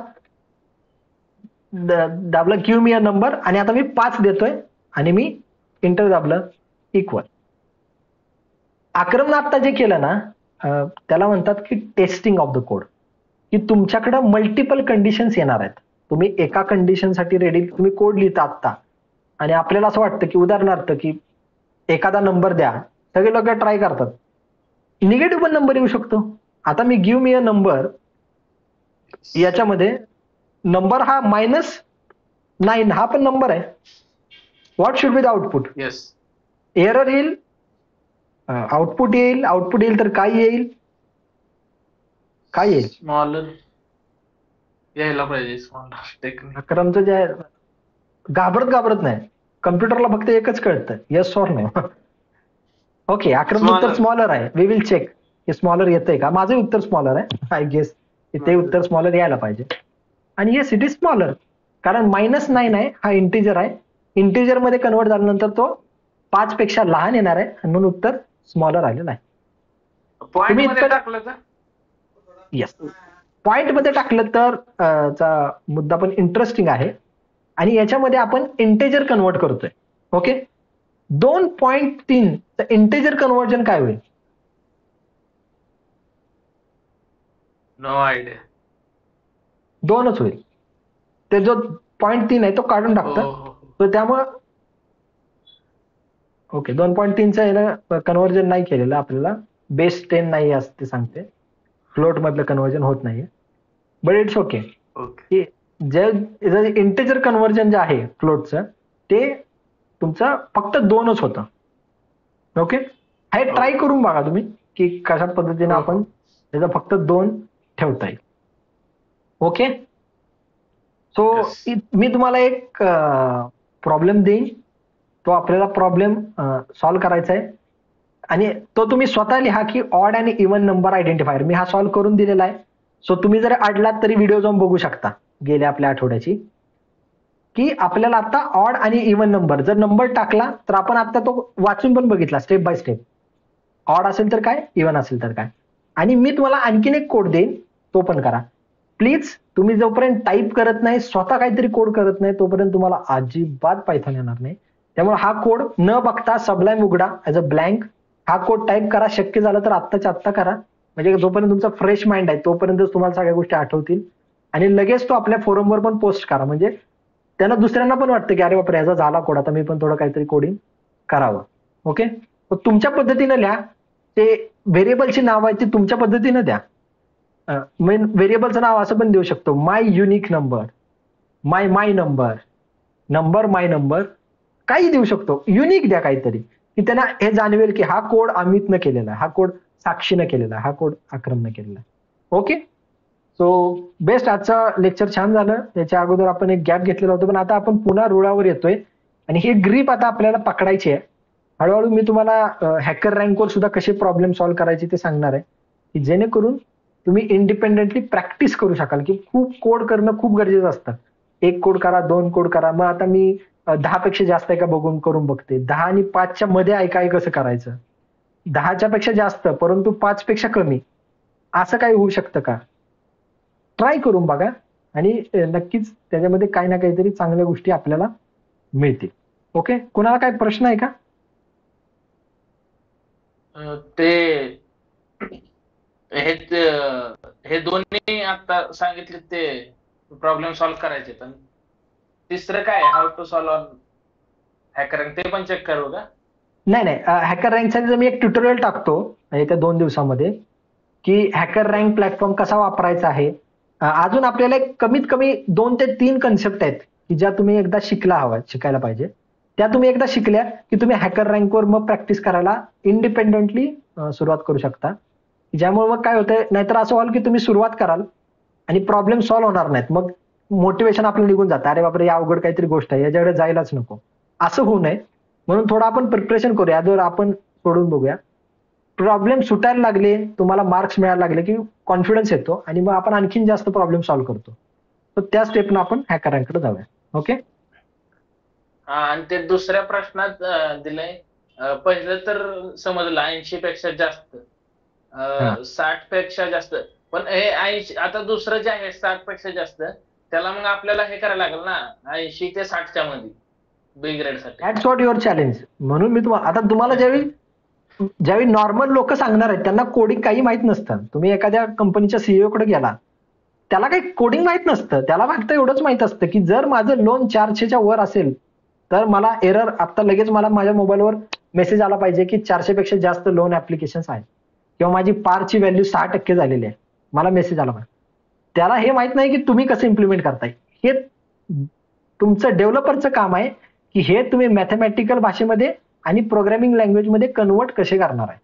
दाबलं गिव्ह मी अ नंबर आणि आता मी पाच देतोय आणि मी इंटर दाबलं, इक्वल. आक्रमण आता जे केलं ना त्याला म्हणतात की टेस्टिंग ऑफ द कोड, की तुमच्याकडे मल्टिपल कंडिशन्स येणार आहेत. तुम्ही एका कंडिशनसाठी रेडी, तुम्ही कोड लिहिता आत्ता आणि आपल्याला असं वाटतं की उदाहरणार्थ की एखादा नंबर द्या, सगळे लोक ट्राय करतात, निगेटिव्ह पण नंबर येऊ शकतो. आता मी गिव्ह मी अ नंबर याच्यामध्ये नंबर हा मायनस नाईन हा पण नंबर आहे. What should be the output? Yes, error येईल, आउटपुट येईल. आउटपुट येईल तर काय येईल? काय येईल? स्मॉलर यायला पाहिजे. Smaller technique. अक्रमचं जे आहे, घाबरत घाबरत नाही, कम्प्युटरला फक्त एकच कळतं, येस ऑर नो. ओके, अक्रमचं उत्तर स्मॉलर आहे. वी विल चेक की स्मॉलर येतंय का. माझं उत्तर स्मॉलर आहे. आय गेस ते उत्तर स्मॉलर यायला पाहिजे. आणि येस इट इज स्मॉलर, कारण मायनस नाईन आहे हा इंटिजर आहे. इंटिजर मध्ये कन्वर्ट झाल्यानंतर तो पाच पेक्षा लहान येणार आहे म्हणून उत्तर स्मॉलर आलेलं आहे. पॉइंट मध्ये टाकलं तर येस, पॉइंट मध्ये टाकलं तर चा मुद्दा पण इंटरेस्टिंग आहे आणि याच्यामध्ये आपण इंटेजर कन्वर्ट करतोय. ओके, दोन पॉइंट तीन इंटेजर कन्वर्जन काय होईल? No idea. दोनच होईल. ते जो पॉइंट तीन आहे तो काढून टाकतात, तर त्यामुळं ओके दोन पॉईंट तीनचं आहे कन्वर्जन नाही केलेलं आपल्याला, बेस टेन नाही असं ते सांगते, फ्लोट मधलं कन्वर्जन होत नाहीये. But it's okay. जे इंटेजर कन्वर्जन जे आहे फ्लोटचं ते तुमचं फक्त दोनच होतं. ओके, हे ट्राय करून बघा तुम्ही की कशा पद्धतीने आपण त्याचं फक्त दोन ठेवता येईल. ओके, सो मी तुम्हाला एक प्रॉब्लेम देईन, तो आपल्याला प्रॉब्लेम सॉल्व्ह करायचा आहे आणि तो तुम्ही स्वतः लिहा की ऑड आणि इव्हन नंबर आयडेंटिफायर. मी हा सॉल्व्ह करून दिलेला आहे. सो तुम्ही जर अडलात तरी व्हिडिओ जाऊन बघू शकता गेल्या आपल्या आठवड्याची, की आपल्याला आता ऑड आणि इव्हन नंबर, जर नंबर टाकला तर आपण आता तो वाचून पण बघितला स्टेप बाय स्टेप. ऑड असेल तर काय, इव्हन असेल तर काय. आणि मी तुम्हाला आणखीन एक कोड देईन, तो पण करा प्लीज. तुम्ही जोपर्यंत टाईप करत नाही, स्वतः काहीतरी कोड करत नाही, तोपर्यंत तुम्हाला अजिबात पायथॉन येणार नाही. त्यामुळे हा कोड न बघता सबलाईम उघडा ऍज अ ब्लँक, हा कोड टाईप करा. शक्य झालं तर आत्ताच्या आत्ता करा, म्हणजे जोपर्यंत तुमचा फ्रेश माइंड आहे तोपर्यंतच तुम्हाला सगळ्या गोष्टी आठवतील. आणि लगेच तो आपल्या फोरमवर पण पोस्ट करा, म्हणजे त्यांना दुसऱ्यांना पण वाटतं की अरे बापरे याचा झाला कोड, आता मी पण थोडं काहीतरी कोडिंग करावं. ओके, तुमच्या पद्धतीनं लिहा. ते व्हेरिएबलची नाव आहे ती तुमच्या पद्धतीनं द्या. मेन व्हेरिएबलचं नाव असं पण देऊ शकतो, my unique number, my my number, number my number, काही देऊ शकतो. युनिक द्या काहीतरी, की त्यांना हे जाणवेल की हा कोड अमितनं केलेला आहे, हा कोड साक्षीनं केलेला आहे, हा कोड अक्रमनं केलेला आहे. Okay, so best. आजचं लेक्चर छान झालं. त्याच्या अगोदर आपण एक गॅप घेतलेला होता, पण आता आपण पुन्हा रुळावर येतोय आणि ही ग्रीप आता आपल्याला पकडायची आहे. हळूहळू मी तुम्हाला हॅकर रँकवर सुद्धा कसे प्रॉब्लेम सॉल्व्ह करायचे ते सांगणार आहे, की जेणेकरून तुम्ही इंडिपेंडेंटली प्रॅक्टिस करू शकाल. की खूप कोड करणं खूप गरजेचं असतं. एक कोड करा, दोन कोड करा, मग आता मी दहा पेक्षा जास्त आहे का बघून करून बघते. दहा आणि पाचच्या मध्ये आहे काय कसं करायचं, दहाच्या पेक्षा जास्त परंतु पाच पेक्षा कमी, असं काही होऊ शकतं का? ट्राय करून बघा आणि नक्कीच त्याच्यामध्ये काही ना काहीतरी चांगल्या गोष्टी आपल्याला मिळतील. ओके, कुणाला काय प्रश्न आहे का? ते हे हे दोन्ही आता सांगितले ते प्रॉब्लेम सॉल्व्ह करायचे, पण तिसरं काय, how to solve on HackerRank, ते पण चेक करू का? नाही नाही, हॅकर रँकसाठी मी एक ट्युटोरियल टाकतो येत्या दोन दिवसामध्ये, की हॅकर रँक प्लॅटफॉर्म कसा वापरायचा आहे. अजून आपल्याला एक कमीत कमी दोन ते तीन कन्सेप्ट आहेत की ज्या तुम्ही एकदा शिकला हवा शिकायला पाहिजे. त्या तुम्ही एकदा शिकल्या की तुम्ही हॅकर रँकवर मग प्रॅक्टिस करायला इंडिपेंडेंटली सुरुवात करू शकता. ज्यामुळे मग काय होतंय, नाहीतर असं व्हाल की तुम्ही सुरुवात कराल आणि प्रॉब्लेम सॉल्व्ह होणार नाहीत, मग मोटिवेशन आपलं निघून जातं. अरे बापरे या अवघड काहीतरी गोष्ट आहे, याच्याकडे जायलाच नको, असं होऊ नये. म्हणून थोडं आपण प्रिपरेशन करूया, यावर आपण सोडून बघूया. प्रॉब्लेम सुटायला लागले, तुम्हाला मार्क्स मिळायला लागले की कॉन्फिडन्स येतो आणि मग आपण आणखीन जास्त प्रॉब्लेम सॉल्व्ह करतो. तर त्या स्टेपनं आपण हॅकर रँककडे जाऊया. ओके, आणि ते दुसऱ्या प्रश्नात दिलंय, पहिलं तर समजलं ऐंशी पेक्षा जास्त, साठ पेक्षा जास्त, पण हे ऐंशी, आता दुसरं जे आहे साठ पेक्षा जास्त, त्याला मग आपल्याला हे करायला लागेल ना ऐंशी ते साठच्या मध्ये बी ग्रेड साठी. That's what your challenge. म्हणून मी तुम्हाला आता तुम्हाला ज्यावेळी ज्यावेळी नॉर्मल लोक सांगणार आहेत त्यांना कोडिंग काही माहित नसतं. तुम्ही एखाद्या कंपनीच्या सीईओ कडे गेला, त्याला काही कोडिंग माहित नसतं. त्याला फक्त एवढंच माहित असतं की जर माझं लोन चारशेच्या वर असेल तर मला एरर, आता लगेच मला माझ्या मोबाईलवर मेसेज आला पाहिजे की चारशे पेक्षा जास्त लोन ऍप्लिकेशन आहेत, किंवा माझी पारची व्हॅल्यू सहा टक्के झालेली आहे, मला मेसेज आला पाहिजे. त्याला हे माहित नाही की तुम्ही कसं इम्प्लिमेंट करताय. हे तुमचं डेव्हलपरचं काम आहे की हे तुम्ही मॅथमॅटिकल भाषेमध्ये आणि प्रोग्रामिंग लँग्वेजमध्ये कन्वर्ट कसे करणार आहे.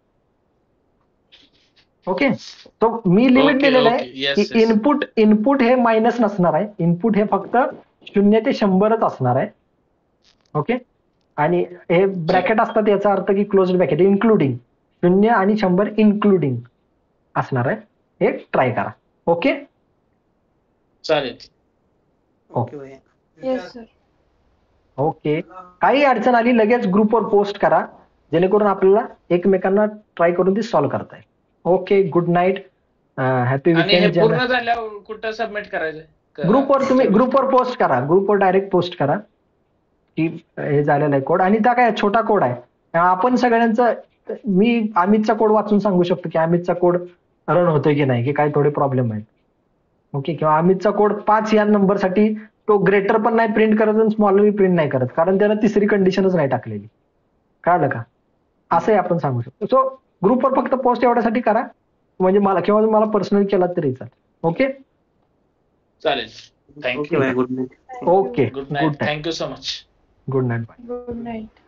ओके, तो मी लिमिट दिलेलं आहे की इनपुट इनपुट हे मायनस नसणार आहे. इनपुट हे फक्त शून्य ते शंभरच असणार आहे. ओके, आणि हे ब्रॅकेट असतात याचा अर्थ की क्लोज ब्रॅकेट इन्क्लुडिंग, शून्य आणि शंभर इन्क्लुडिंग असणार आहे. हे ट्राय करा. ओके चालेल. Okay yes sir. ओके, काही अडचण आली लगेच ग्रुपवर पोस्ट करा, जेणेकरून आपल्याला एकमेकांना ट्राय करून ती सॉल्व्ह करता येईल. Okay, good night, happy weekend. पूर्ण झाल्यावर कुठं सबमिट करायचं? ग्रुपवर तुम्ही ग्रुपवर पोस्ट करा, ग्रुपवर डायरेक्ट पोस्ट करा की हे झालेलं आहे कोड. आणि त्या काय छोटा कोड आहे, आपण सगळ्यांचं, मी अमितचा कोड वाचून सांगू शकतो की अमितचा कोड रन होतोय की नाही, की काही थोडे प्रॉब्लेम आहेत. ओके, किंवा अमितचा कोड पाच या नंबर साठी तो ग्रेटर पण नाही प्रिंट करत आणि स्मॉलर प्रिंट नाही करत, कारण त्याला तिसरी कंडिशनच नाही टाकलेली. कळलं का? असंही आपण सांगू शकतो. सो ग्रुपवर फक्त पोस्ट एवढ्यासाठी करा, म्हणजे मला किंवा मला पर्सनली केला तरी चालेल. ओके चालेल. Thank you. Good night. Okay, good night. Thank you so much. Good night. Good night.